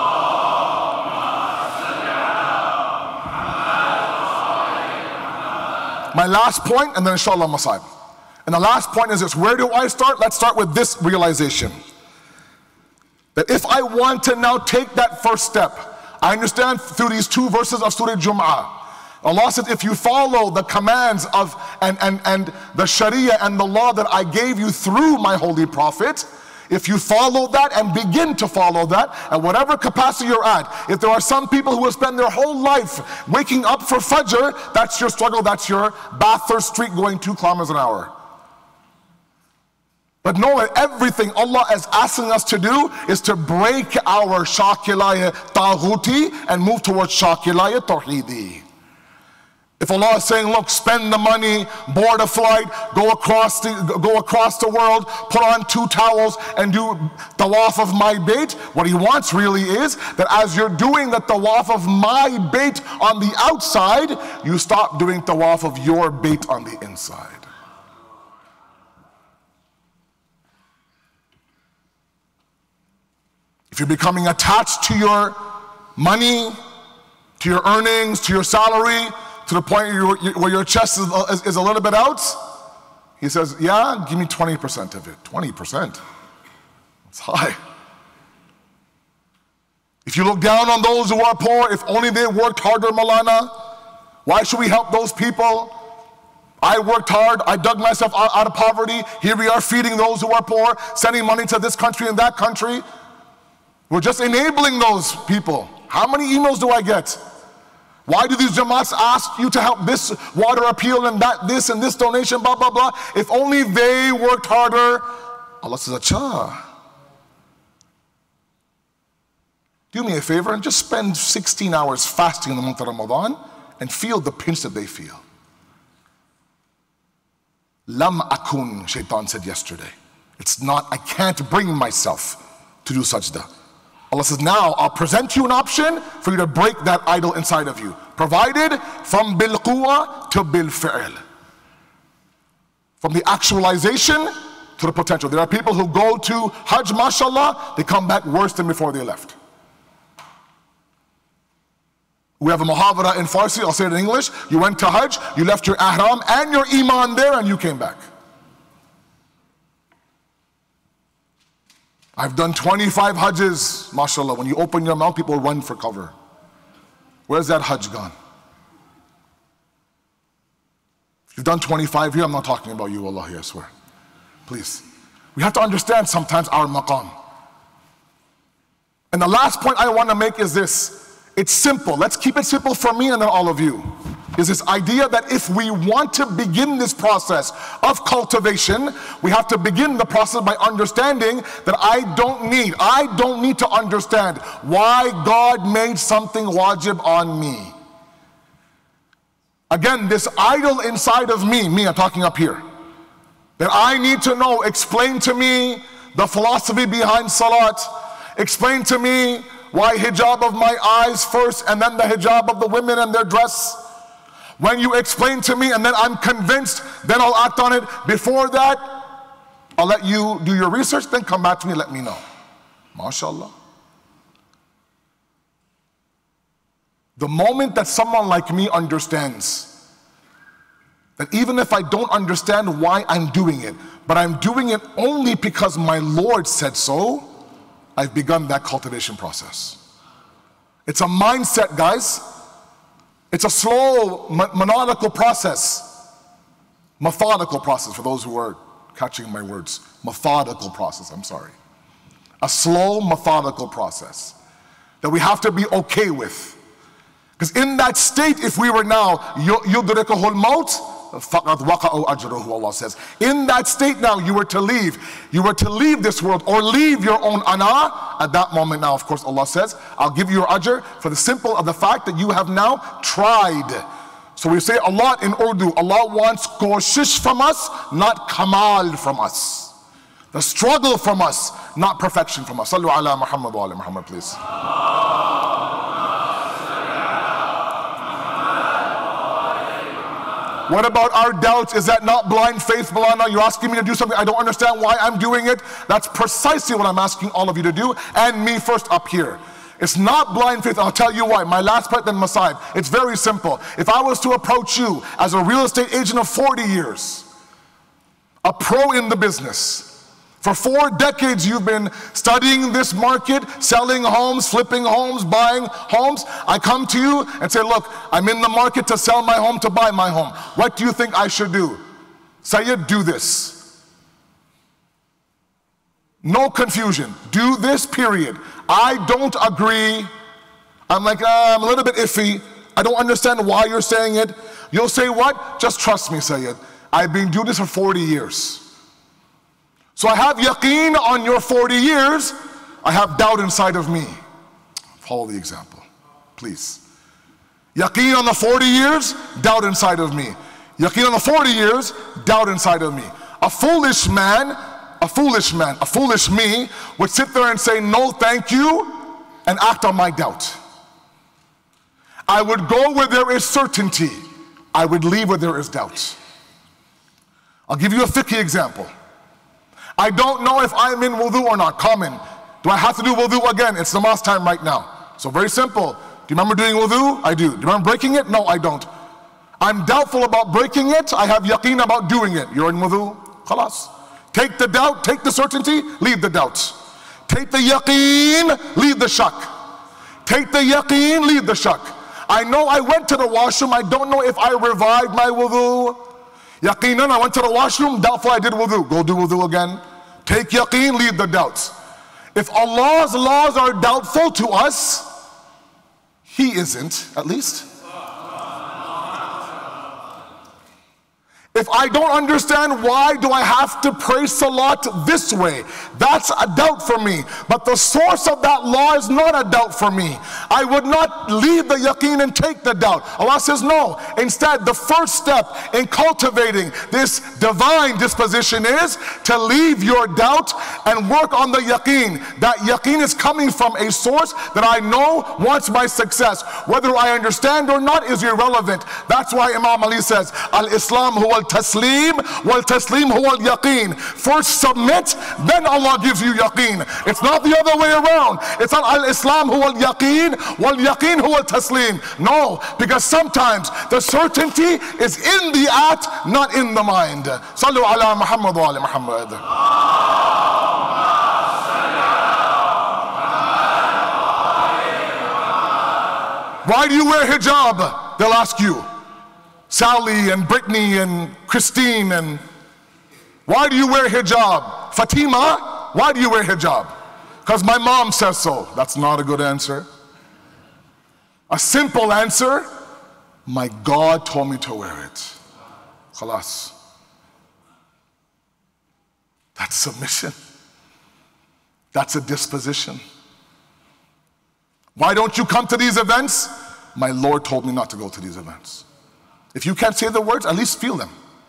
My last point, and then inshallah masa'ib. And the last point is this: where do I start? Let's start with this realization. That if I want to now take that first step, I understand through these two verses of Surah Jum'ah, Allah says, if you follow the commands of and the Sharia and the law that I gave you through my holy prophet, if you follow that and begin to follow that, at whatever capacity you're at, if there are some people who will spend their whole life waking up for Fajr, that's your struggle, that's your Bathurst Street going 2 kilometers an hour. But know that everything Allah is asking us to do is to break our Shakilaya Taghuti and move towards Shakilaya Tawheedi. If Allah is saying, look, spend the money, board a flight, go across the world, put on 2 towels and do tawaf of my bait, what He wants really is that as you're doing the tawaf of my bait on the outside, you stop doing tawaf of your bait on the inside. If you're becoming attached to your money, to your earnings, to your salary, to the point where your chest is a little bit out, He says, yeah, give me 20% of it. 20%? It's high. If you look down on those who are poor, if only they worked harder, Malana, why should we help those people? I worked hard, I dug myself out of poverty, here we are feeding those who are poor, sending money to this country and that country. We're just enabling those people. How many emails do I get? Why do these Jamaats ask you to help this water appeal and that, this and this donation, blah, blah, blah? If only they worked harder. Allah says, acha. Do me a favor and just spend 16 hours fasting in the month of Ramadan and feel the pinch that they feel. Lam akun, Shaitan said yesterday. It's not, I can't bring myself to do sajda. Allah says, now I'll present you an option for you to break that idol inside of you. Provided from bil quwa to bil fi'l. From the actualization to the potential. There are people who go to Hajj, mashallah, they come back worse than before they left. We have a muhavara in Farsi, I'll say it in English. You went to Hajj, you left your ihram and your iman there and you came back. I've done 25 Hajjs, mashallah. When you open your mouth, people run for cover. Where's that Hajj gone? If you've done 25 here, I'm not talking about you, wallahi, I swear. Please. We have to understand sometimes our maqam. And the last point I want to make is this. It's simple. Let's keep it simple for me and then all of you. is this idea that if we want to begin this process of cultivation, we have to begin the process by understanding that I don't need to understand why God made something wajib on me. Again, this idol inside of me, I'm talking up here, that I need to know, explain to me the philosophy behind salat, explain to me why hijab of my eyes first and then the hijab of the women and their dress. When you explain to me and then I'm convinced, then I'll act on it. Before that, I'll let you do your research, then come back to me and let me know. MashaAllah. The moment that someone like me understands that even if I don't understand why I'm doing it, but I'm doing it only because my Lord said so, I've begun that cultivation process. It's a mindset, guys. It's a slow, methodical process. Methodical process, for those who are catching my words. Methodical process, I'm sorry. A slow, methodical process that we have to be okay with. Because in that state, if we were now, يُدْرِكُهُ الْمَوْتِ فَقَدْ وَقَعُوا أَجْرُهُ, Allah says. In that state now, you were to leave this world or leave your own ana. At that moment now, of course, Allah says, I'll give you your ajr for the simple of the fact that you have now tried. So we say a lot in Urdu, Allah wants koshish from us, not kamal from us. The struggle from us, not perfection from us. Sallu ala Muhammad wa ala Muhammad, please. What about our doubts? Is that not blind faith, Balana? You're asking me to do something I don't understand why I'm doing it. That's precisely what I'm asking all of you to do, and me first up here. It's not blind faith. I'll tell you why. My last point, then Masayib. It's very simple. If I was to approach you as a real estate agent of 40 years, a pro in the business, for 4 decades you've been studying this market, selling homes, flipping homes, buying homes. I come to you and say, look, I'm in the market to sell my home, to buy my home. What do you think I should do? Sayyid, do this. No confusion. Do this, period. I don't agree. I'm like, I'm a little bit iffy. I don't understand why you're saying it. You'll say what? Just trust me, Sayyid. I've been doing this for 40 years. So I have yaqeen on your 40 years, I have doubt inside of me. Follow the example, please. Yaqeen on the 40 years, doubt inside of me. Yaqeen on the 40 years, doubt inside of me. A foolish me would sit there and say no thank you and act on my doubt. I would go where there is certainty. I would leave where there is doubt. I'll give you a fiqh example. I don't know if I'm in wudu or not. Common. Do I have to do wudu again? It's namaz time right now. So very simple. Do you remember doing wudu? I do. Do you remember breaking it? No, I don't. I'm doubtful about breaking it. I have yaqeen about doing it. You're in wudu. Khalas. Take the doubt, take the certainty, leave the doubts. Take the yaqeen, leave the shak. Take the yaqeen, leave the shak. I know I went to the washroom. I don't know if I revived my wudu. Yaqeenan, I went to the washroom, doubtful I did wudu. Go do wudu again. Take yaqeen, leave the doubts. If Allah's laws are doubtful to us, He isn't, at least. If I don't understand why do I have to pray salat this way, that's a doubt for me. But the source of that law is not a doubt for me. I would not leave the yaqeen and take the doubt. Allah says no. Instead, the first step in cultivating this divine disposition is to leave your doubt and work on the yaqeen. That yaqeen is coming from a source that I know wants my success. Whether I understand or not is irrelevant. That's why Imam Ali says, Al-Islam huwa al-taslim, wal-taslim huwa al-yaqeen. First submit, then Allah gives you yaqeen. It's not the other way around. It's not al-Islam huwa al-yaqeen, wal-yaqeen huwa al-taslim. No, because sometimes the certainty is in the act, not in the mind. Sallu ala Muhammad wa ala Muhammad. Why do you wear hijab? They'll ask you. Sally and Brittany and Christine, and why do you wear hijab? Fatima, why do you wear hijab? Because my mom says so. That's not a good answer. A simple answer, My God told me to wear it. Khalas. That's submission. That's a disposition. Why don't you come to these events? My Lord told me not to go to these events. If you can't say the words, at least feel them.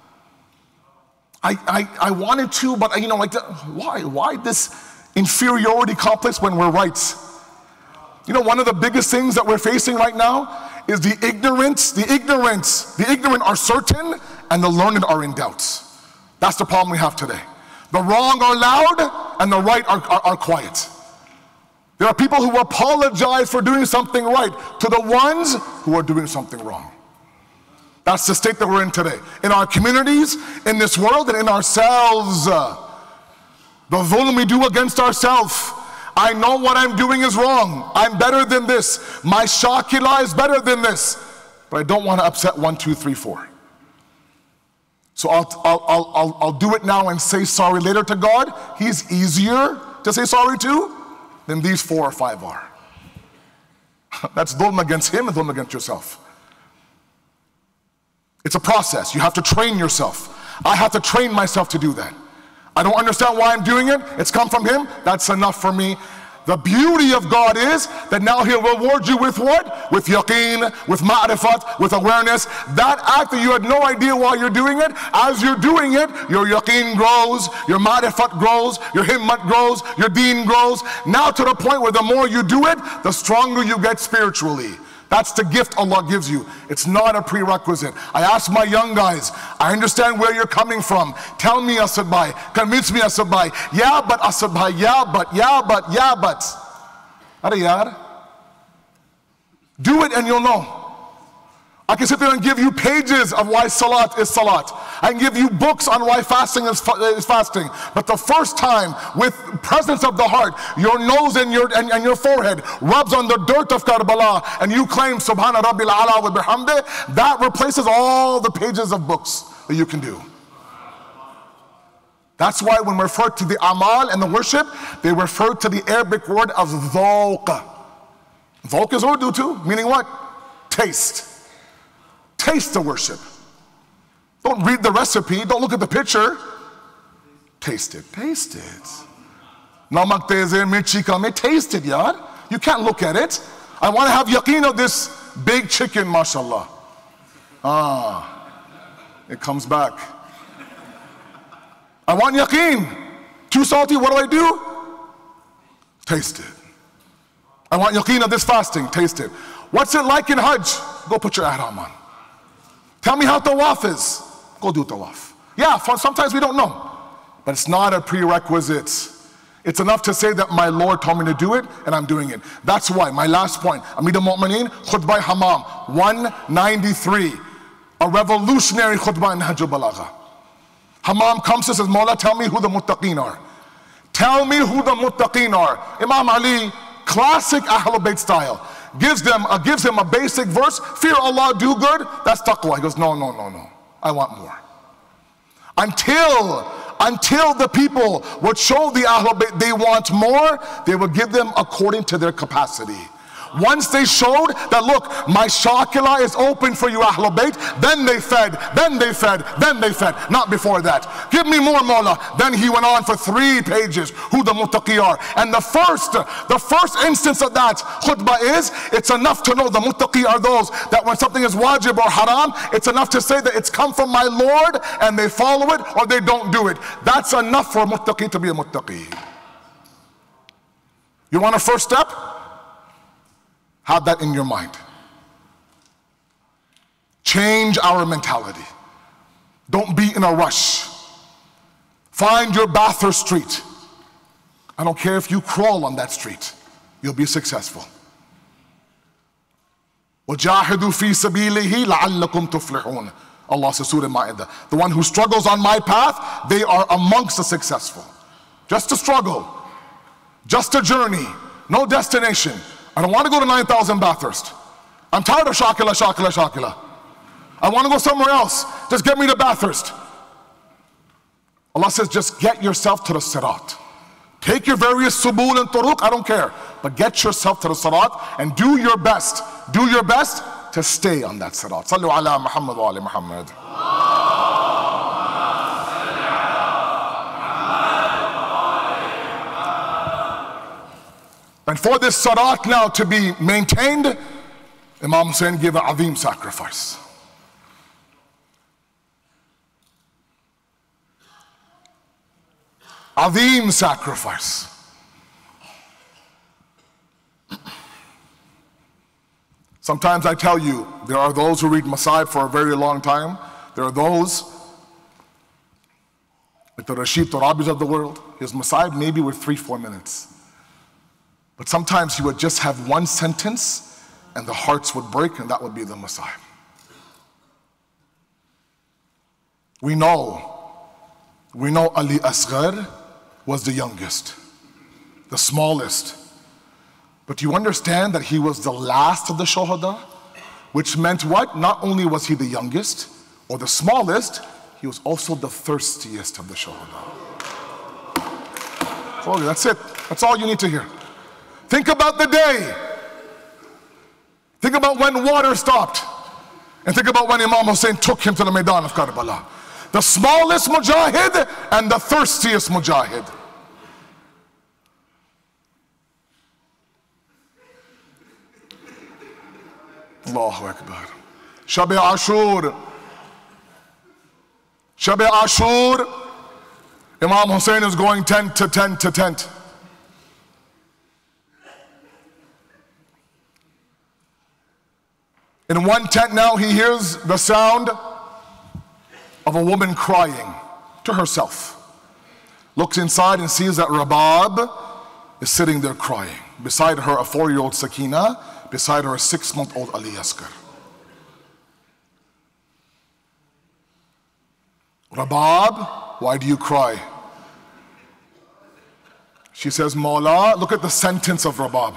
I wanted to, but why this inferiority complex when we're right? One of the biggest things that we're facing right now is the ignorant. The ignorant are certain and the learned are in doubt. That's the problem we have today. The wrong are loud and the right are quiet. There are people who apologize for doing something right to the ones who are doing something wrong. That's the state that we're in today. In our communities, in this world, and in ourselves. The dhulm we do against ourselves. I know what I'm doing is wrong. I'm better than this. My shakila is better than this. But I don't want to upset 1, 2, 3, 4. So I'll do it now and say sorry later to God. He's easier to say sorry to than these 4 or 5 are. That's dhulm against him and dhulm against yourself. It's a process. You have to train yourself. I have to train myself to do that. I don't understand why I'm doing it. It's come from him. That's enough for me. The beauty of God is that now he'll reward you with what? With yaqeen, with ma'rifat, with awareness. That act that you had no idea why you're doing it, as you're doing it, your yaqeen grows, your ma'rifat grows, your himmat grows, your deen grows. Now to the point where the more you do it, the stronger you get spiritually. That's the gift Allah gives you. It's not a prerequisite. I ask my young guys, I understand where you're coming from. Tell me, Asad Bhai. Convince me, Asad Bhai. Yeah, but Asad Bhai. Yeah, but. Are yaar? Do it and you'll know. I can sit there and give you pages of why salat is salat. I can give you books on why fasting is fasting. But the first time, with presence of the heart, your nose and your forehead rubs on the dirt of Karbala, and you claim Subhana Rabbil Ala wa bihamdih, that replaces all the pages of books that you can do. That's why when referred to the amal and the worship, they refer to the Arabic word of dhawq. Dhawq is Urdu too, meaning what? Taste. Taste the worship. Don't read the recipe. Don't look at the picture. Taste it. Taste it. Namak teze mirchi ka mein. Taste it, yaar. You can't look at it. I want to have yaqeen of this big chicken, mashallah. It comes back. I want yaqeen. Too salty, what do? Taste it. I want yaqeen of this fasting. Taste it. What's it like in Hajj? Go put your ihram on. Tell me how tawaf is. Go do tawaf. Yeah, sometimes we don't know. But it's not a prerequisite. It's enough to say that my Lord told me to do it, and I'm doing it. That's why, my last point, Amir al-Mu'mineen, Khutbah Hammam, 193. A revolutionary khutbah in Nahj al-Balagha. Hammam comes and says, Mawla, tell me who the muttaqeen are. Tell me who the muttaqeen are. Imam Ali, classic Ahlul Bayt style. Gives him a basic verse, fear Allah, do good, that's taqwa. He goes, no, I want more. Until the people would show the Ahlul Bayt they want more, they would give them according to their capacity. Once they showed that, look, my shakila is open for you, Ahlul Bayt, then they fed. Not before that. Give me more, Mawla. Then he went on for 3 pages, who the muttaqi are. And the first instance of that khutbah is, it's enough to know the muttaqi are those that when something is wajib or haram, it's enough to say that it's come from my Lord, and they follow it or they don't do it. That's enough for a muttaqi to be a muttaqi. You want a first step? Have that in your mind. Change our mentality. Don't be in a rush. Find your Bathurst Street. I don't care if you crawl on that street. You'll be successful. وَجَاهِدُوا فِي سَبِيلِهِ لَعَلَّكُمْ تُفْلِحُونَ. Allah says, Surah Ma'idah. The one who struggles on my path, they are amongst the successful. Just a struggle. Just a journey. No destination. I don't want to go to 9,000 Bathurst. I'm tired of Shakila. I want to go somewhere else. Just get me to Bathurst. Allah says, just get yourself to the Sirat. Take your various subul and turuq, I don't care. But get yourself to the Sirat and do your best. Do your best to stay on that sirat. Sallu ala Muhammad wa ali Muhammad. And for this sirat now to be maintained, Imam Hussein gave an azim sacrifice. Azim sacrifice. Sometimes I tell you, there are those who read Masa'ib for a very long time. There are those, like the Rashid Turabis of the world, his Masa'ib maybe were 3-4 minutes. But sometimes he would just have one sentence and the hearts would break, and that would be the Masa'ib. We know Ali Asghar was the youngest, the smallest. But you understand that he was the last of the Shuhada, which meant what? Not only was he the youngest or the smallest, he was also the thirstiest of the Shuhada. That's it. That's all you need to hear. Think about the day. Think about when water stopped. And think about when Imam Hussein took him to the Maidan of Karbala. The smallest mujahid and the thirstiest mujahid. Allahu Akbar. Shab-e Ashur. Shab-e Ashur. Imam Hussein is going tent to tent to tent. In one tent now he hears the sound of a woman crying to herself. Looks inside and sees that Rabab is sitting there crying. Beside her a 4-year-old Sakina, beside her a 6-month-old Ali Asghar. Rabab, why do you cry? She says, Mawla, look at the sentence of Rabab.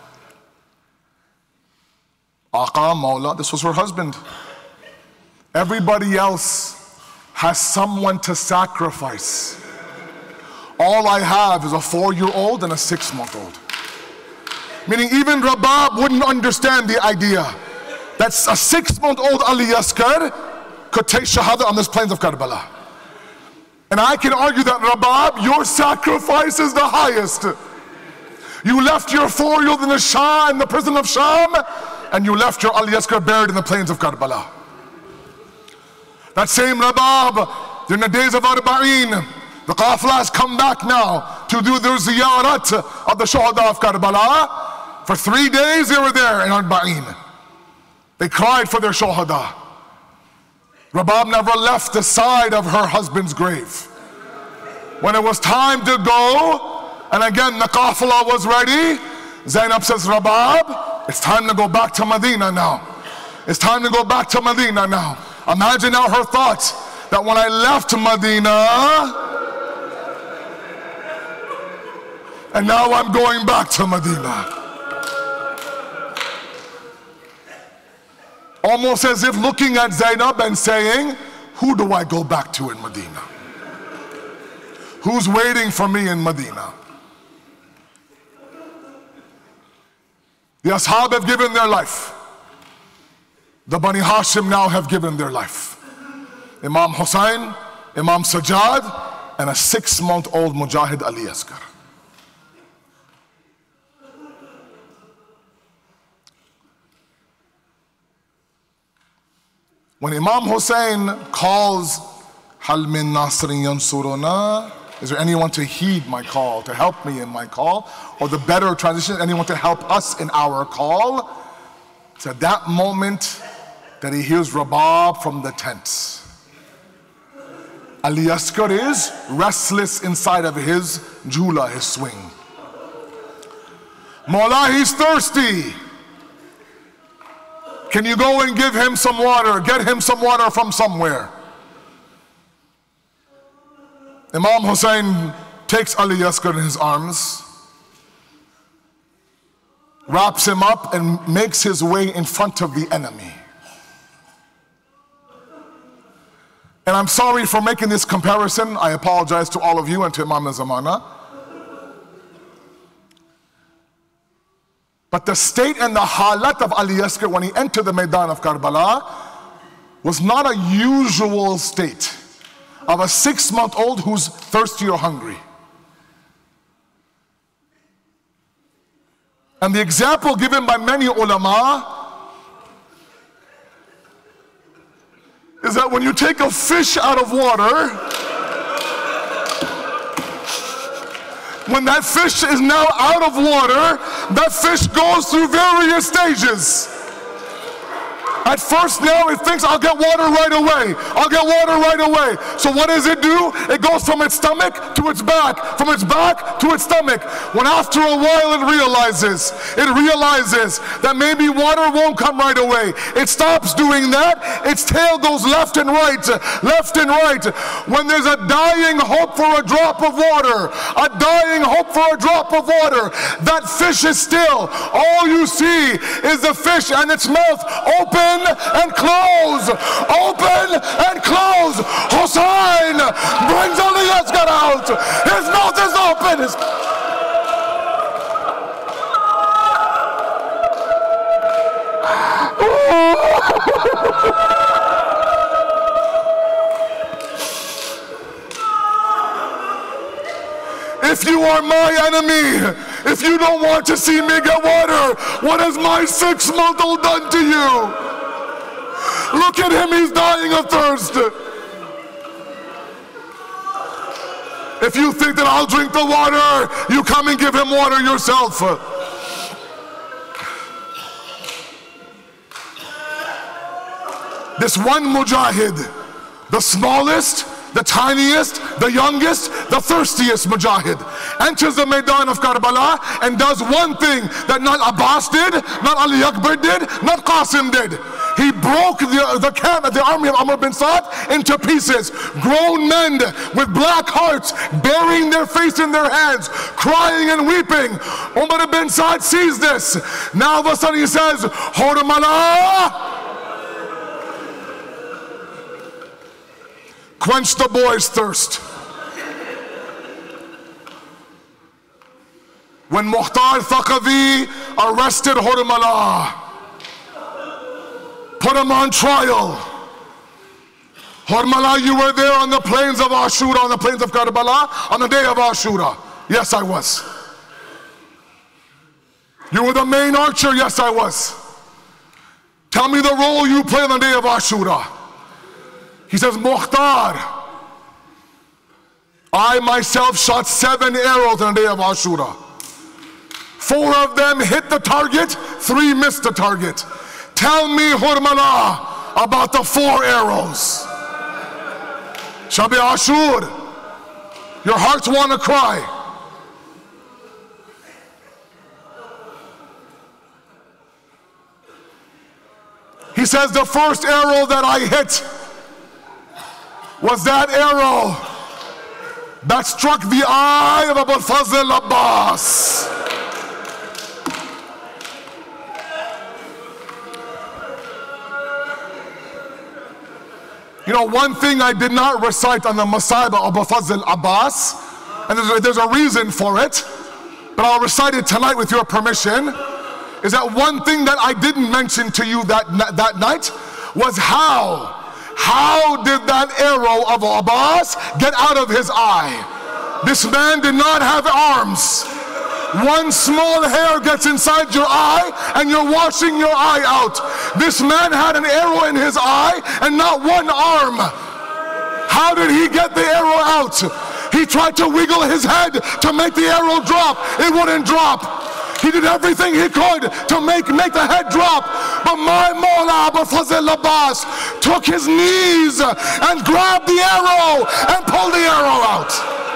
Aqa, Mawla, this was her husband. Everybody else has someone to sacrifice. All I have is a 4-year-old and a 6-month-old. Meaning even Rabab wouldn't understand the idea that a 6-month-old Ali Asghar could take Shahada on this plains of Karbala. And I can argue that Rabab, your sacrifice is the highest. You left your 4-year-old in the Shah, in the prison of Sham, and you left your Ali Asghar buried in the plains of Karbala. That same Rabab, during the days of Arba'een, the Qafla has come back now to do their ziyarat of the Shuhada of Karbala. For 3 days they were there in Arba'een. They cried for their Shuhada. Rabab never left the side of her husband's grave. When it was time to go, and again the Qafla was ready, Zainab says, Rabab, it's time to go back to Medina now. It's time to go back to Medina now. Imagine now her thoughts that when I left Medina, and now I'm going back to Medina. Almost as if looking at Zainab and saying, who do I go back to in Medina? Who's waiting for me in Medina? The Ashab have given their life. The Bani Hashim now have given their life. Imam Hussein, Imam Sajjad, and a 6-month-old Mujahid Ali Asghar. When Imam Hussein calls, Hal min Nasrin yansuruna, is there anyone to heed my call, to help me in my call? Or the better transition, anyone to help us in our call? It's at that moment that he hears Rabab from the tents. Ali Asghar is restless inside of his jula, his swing. Mawla, he's thirsty. Can you go and give him some water? Get him some water from somewhere. Imam Hussein takes Ali Asghar in his arms, wraps him up, and makes his way in front of the enemy. And I'm sorry for making this comparison. I apologize to all of you and to Imam al-Zamana. But the state and the halat of Ali Asgar when he entered the Maidan of Karbala was not a usual state of a 6-month-old who's thirsty or hungry. And the example given by many ulama is that when you take a fish out of water, when that fish is now out of water, that fish goes through various stages. At first now it thinks, I'll get water right away. I'll get water right away. So what does it do? It goes from its stomach to its back, from its back to its stomach. When after a while it realizes that maybe water won't come right away. It stops doing that. Its tail goes left and right, left and right. When there's a dying hope for a drop of water, a dying hope for a drop of water, that fish is still. All you see is the fish and its mouth open and close, open and close. Hussein brings Ali Asgar out. His mouth is open. If you are my enemy, if you don't want to see me get water, what has my 6-month-old done to you? Look at him, he's dying of thirst. If you think that I'll drink the water, you come and give him water yourself. This one mujahid, the smallest, the tiniest, the youngest, the thirstiest mujahid, enters the Maidan of Karbala and does one thing that not Abbas did, not Ali Akbar did, not Qasim did. He broke the army of Amr bin Saad into pieces. Grown men with black hearts, burying their face in their hands, crying and weeping. Umar bin Saad sees this. Now all of a sudden he says, Hurmala, quench the boy's thirst. When Mukhtar Thaqafi arrested Hurmala, put him on trial. Hurmala, you were there on the plains of Ashura, on the plains of Karbala, on the day of Ashura. Yes, I was. You were the main archer. Yes, I was. Tell me the role you played on the day of Ashura. He says, Mukhtar, I myself shot 7 arrows on the day of Ashura. 4 of them hit the target, 3 missed the target. Tell me, Hurmala, about the 4 arrows. Shabi Ashur, your hearts want to cry. He says, the first arrow that I hit was that arrow that struck the eye of Abu al-Fazl Abbas. You know, one thing I did not recite on the Masa'ib of Abu al-Fazl Abbas, and there's a reason for it, but I'll recite it tonight with your permission, is that one thing that I didn't mention to you that night was how did that arrow of Abbas get out of his eye? This man did not have arms. One small hair gets inside your eye and you're washing your eye out. This man had an arrow in his eye and not one arm. How did he get the arrow out? He tried to wiggle his head to make the arrow drop. It wouldn't drop. He did everything he could to make the head drop. But my Mawla Abu al-Fazl Abbas took his knees and grabbed the arrow and pulled the arrow out.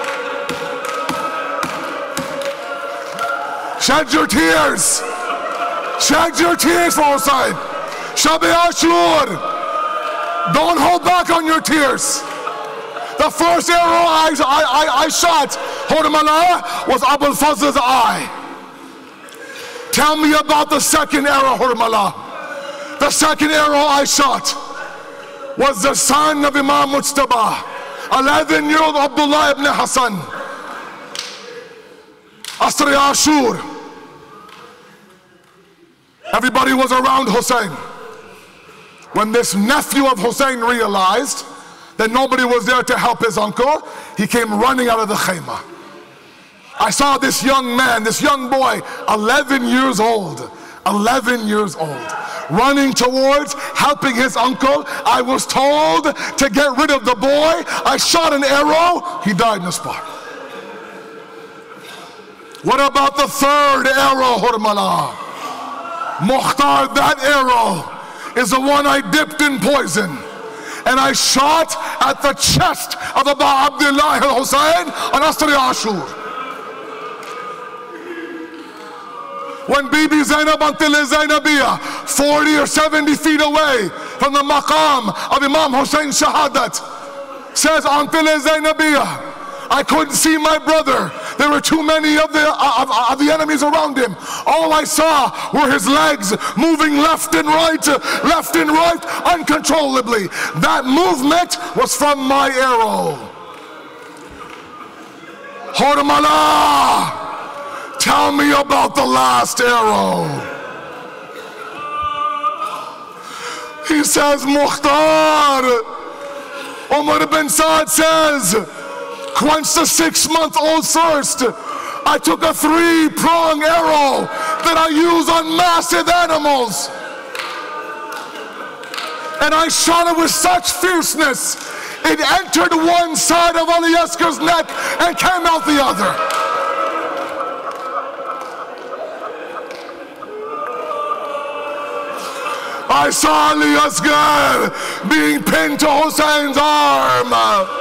Shed your tears. Shed your tears for Hussein. Shabi Ashur. Don't hold back on your tears. The first arrow I shot, Hurmala, was Abu al-Fazl's eye. Tell me about the second arrow, Hurmala. The second arrow I shot was the son of Imam Mujtaba, 11-year-old Abdullah ibn Hassan. Asr Ashur. Everybody was around Hussein. When this nephew of Hussein realized that nobody was there to help his uncle, he came running out of the khayma. I saw this young man, this young boy, 11 years old, 11 years old, running towards helping his uncle. I was told to get rid of the boy. I shot an arrow. He died in the spot. What about the third arrow, Hurmala? Mukhtar, that arrow is the one I dipped in poison. And I shot at the chest of Abu Abdullah al-Hussein on Asri Ashur. When Bibi Zainab until Zainabiyah, 40 or 70 feet away from the maqam of Imam Hussein Shahadat, says until Zainabiyah, I couldn't see my brother. There were too many of the enemies around him. All I saw were his legs moving left and right, uncontrollably. That movement was from my arrow. Hurmala, tell me about the last arrow. He says, Mukhtar, Umar bin Saad says, quench the 6-month-old thirst. I took a 3-prong arrow that I use on massive animals. And I shot it with such fierceness, it entered one side of Ali Asgar's neck and came out the other. I saw Ali Asgar being pinned to Hussein's arm.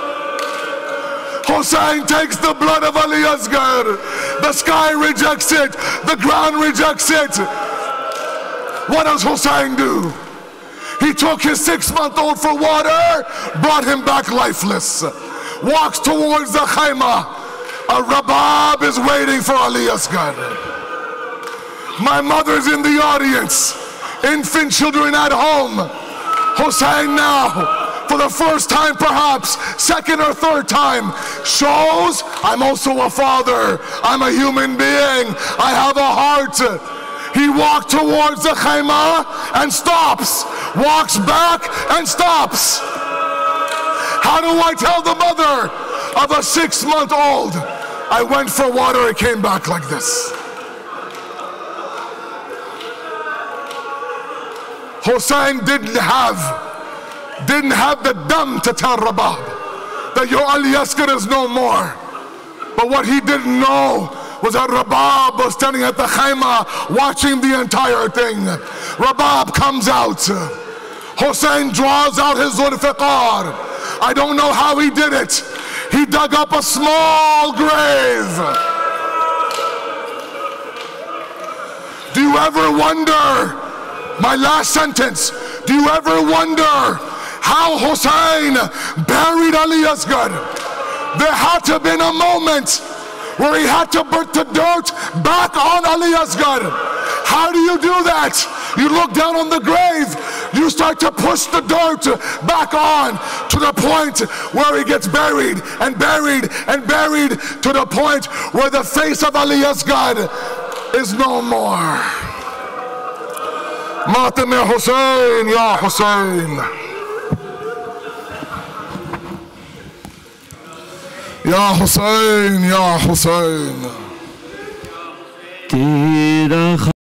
Hussein takes the blood of Ali Asgar. The sky rejects it. The ground rejects it. What does Hussein do? He took his 6-month-old for water, brought him back lifeless. Walks towards the khayma. A Rabab is waiting for Ali Asgar. My mother's in the audience. Infant children at home. Hussein now, for the first time perhaps, second or third time, shows I'm also a father. I'm a human being. I have a heart. He walked towards the khayma and stops. Walks back and stops. How do I tell the mother of a 6-month-old? I went for water, it came back like this. Hussein didn't have the dam to tell Rabab that your Ali Asgar is no more. But what he didn't know was that Rabab was standing at the khayma watching the entire thing. Rabab comes out. Hussein draws out his Zulfiqar. I don't know how he did it. He dug up a small grave. Do you ever wonder, my last sentence, do you ever wonder how Hussein buried Ali Asgar? There had to have been a moment where he had to put the dirt back on Ali Asgar. How do you do that? You look down on the grave, you start to push the dirt back on to the point where he gets buried and buried and buried to the point where the face of Ali Asgar is no more. Matem ya Hussein, ya Hussein. Ya Hussein, ya Hussein.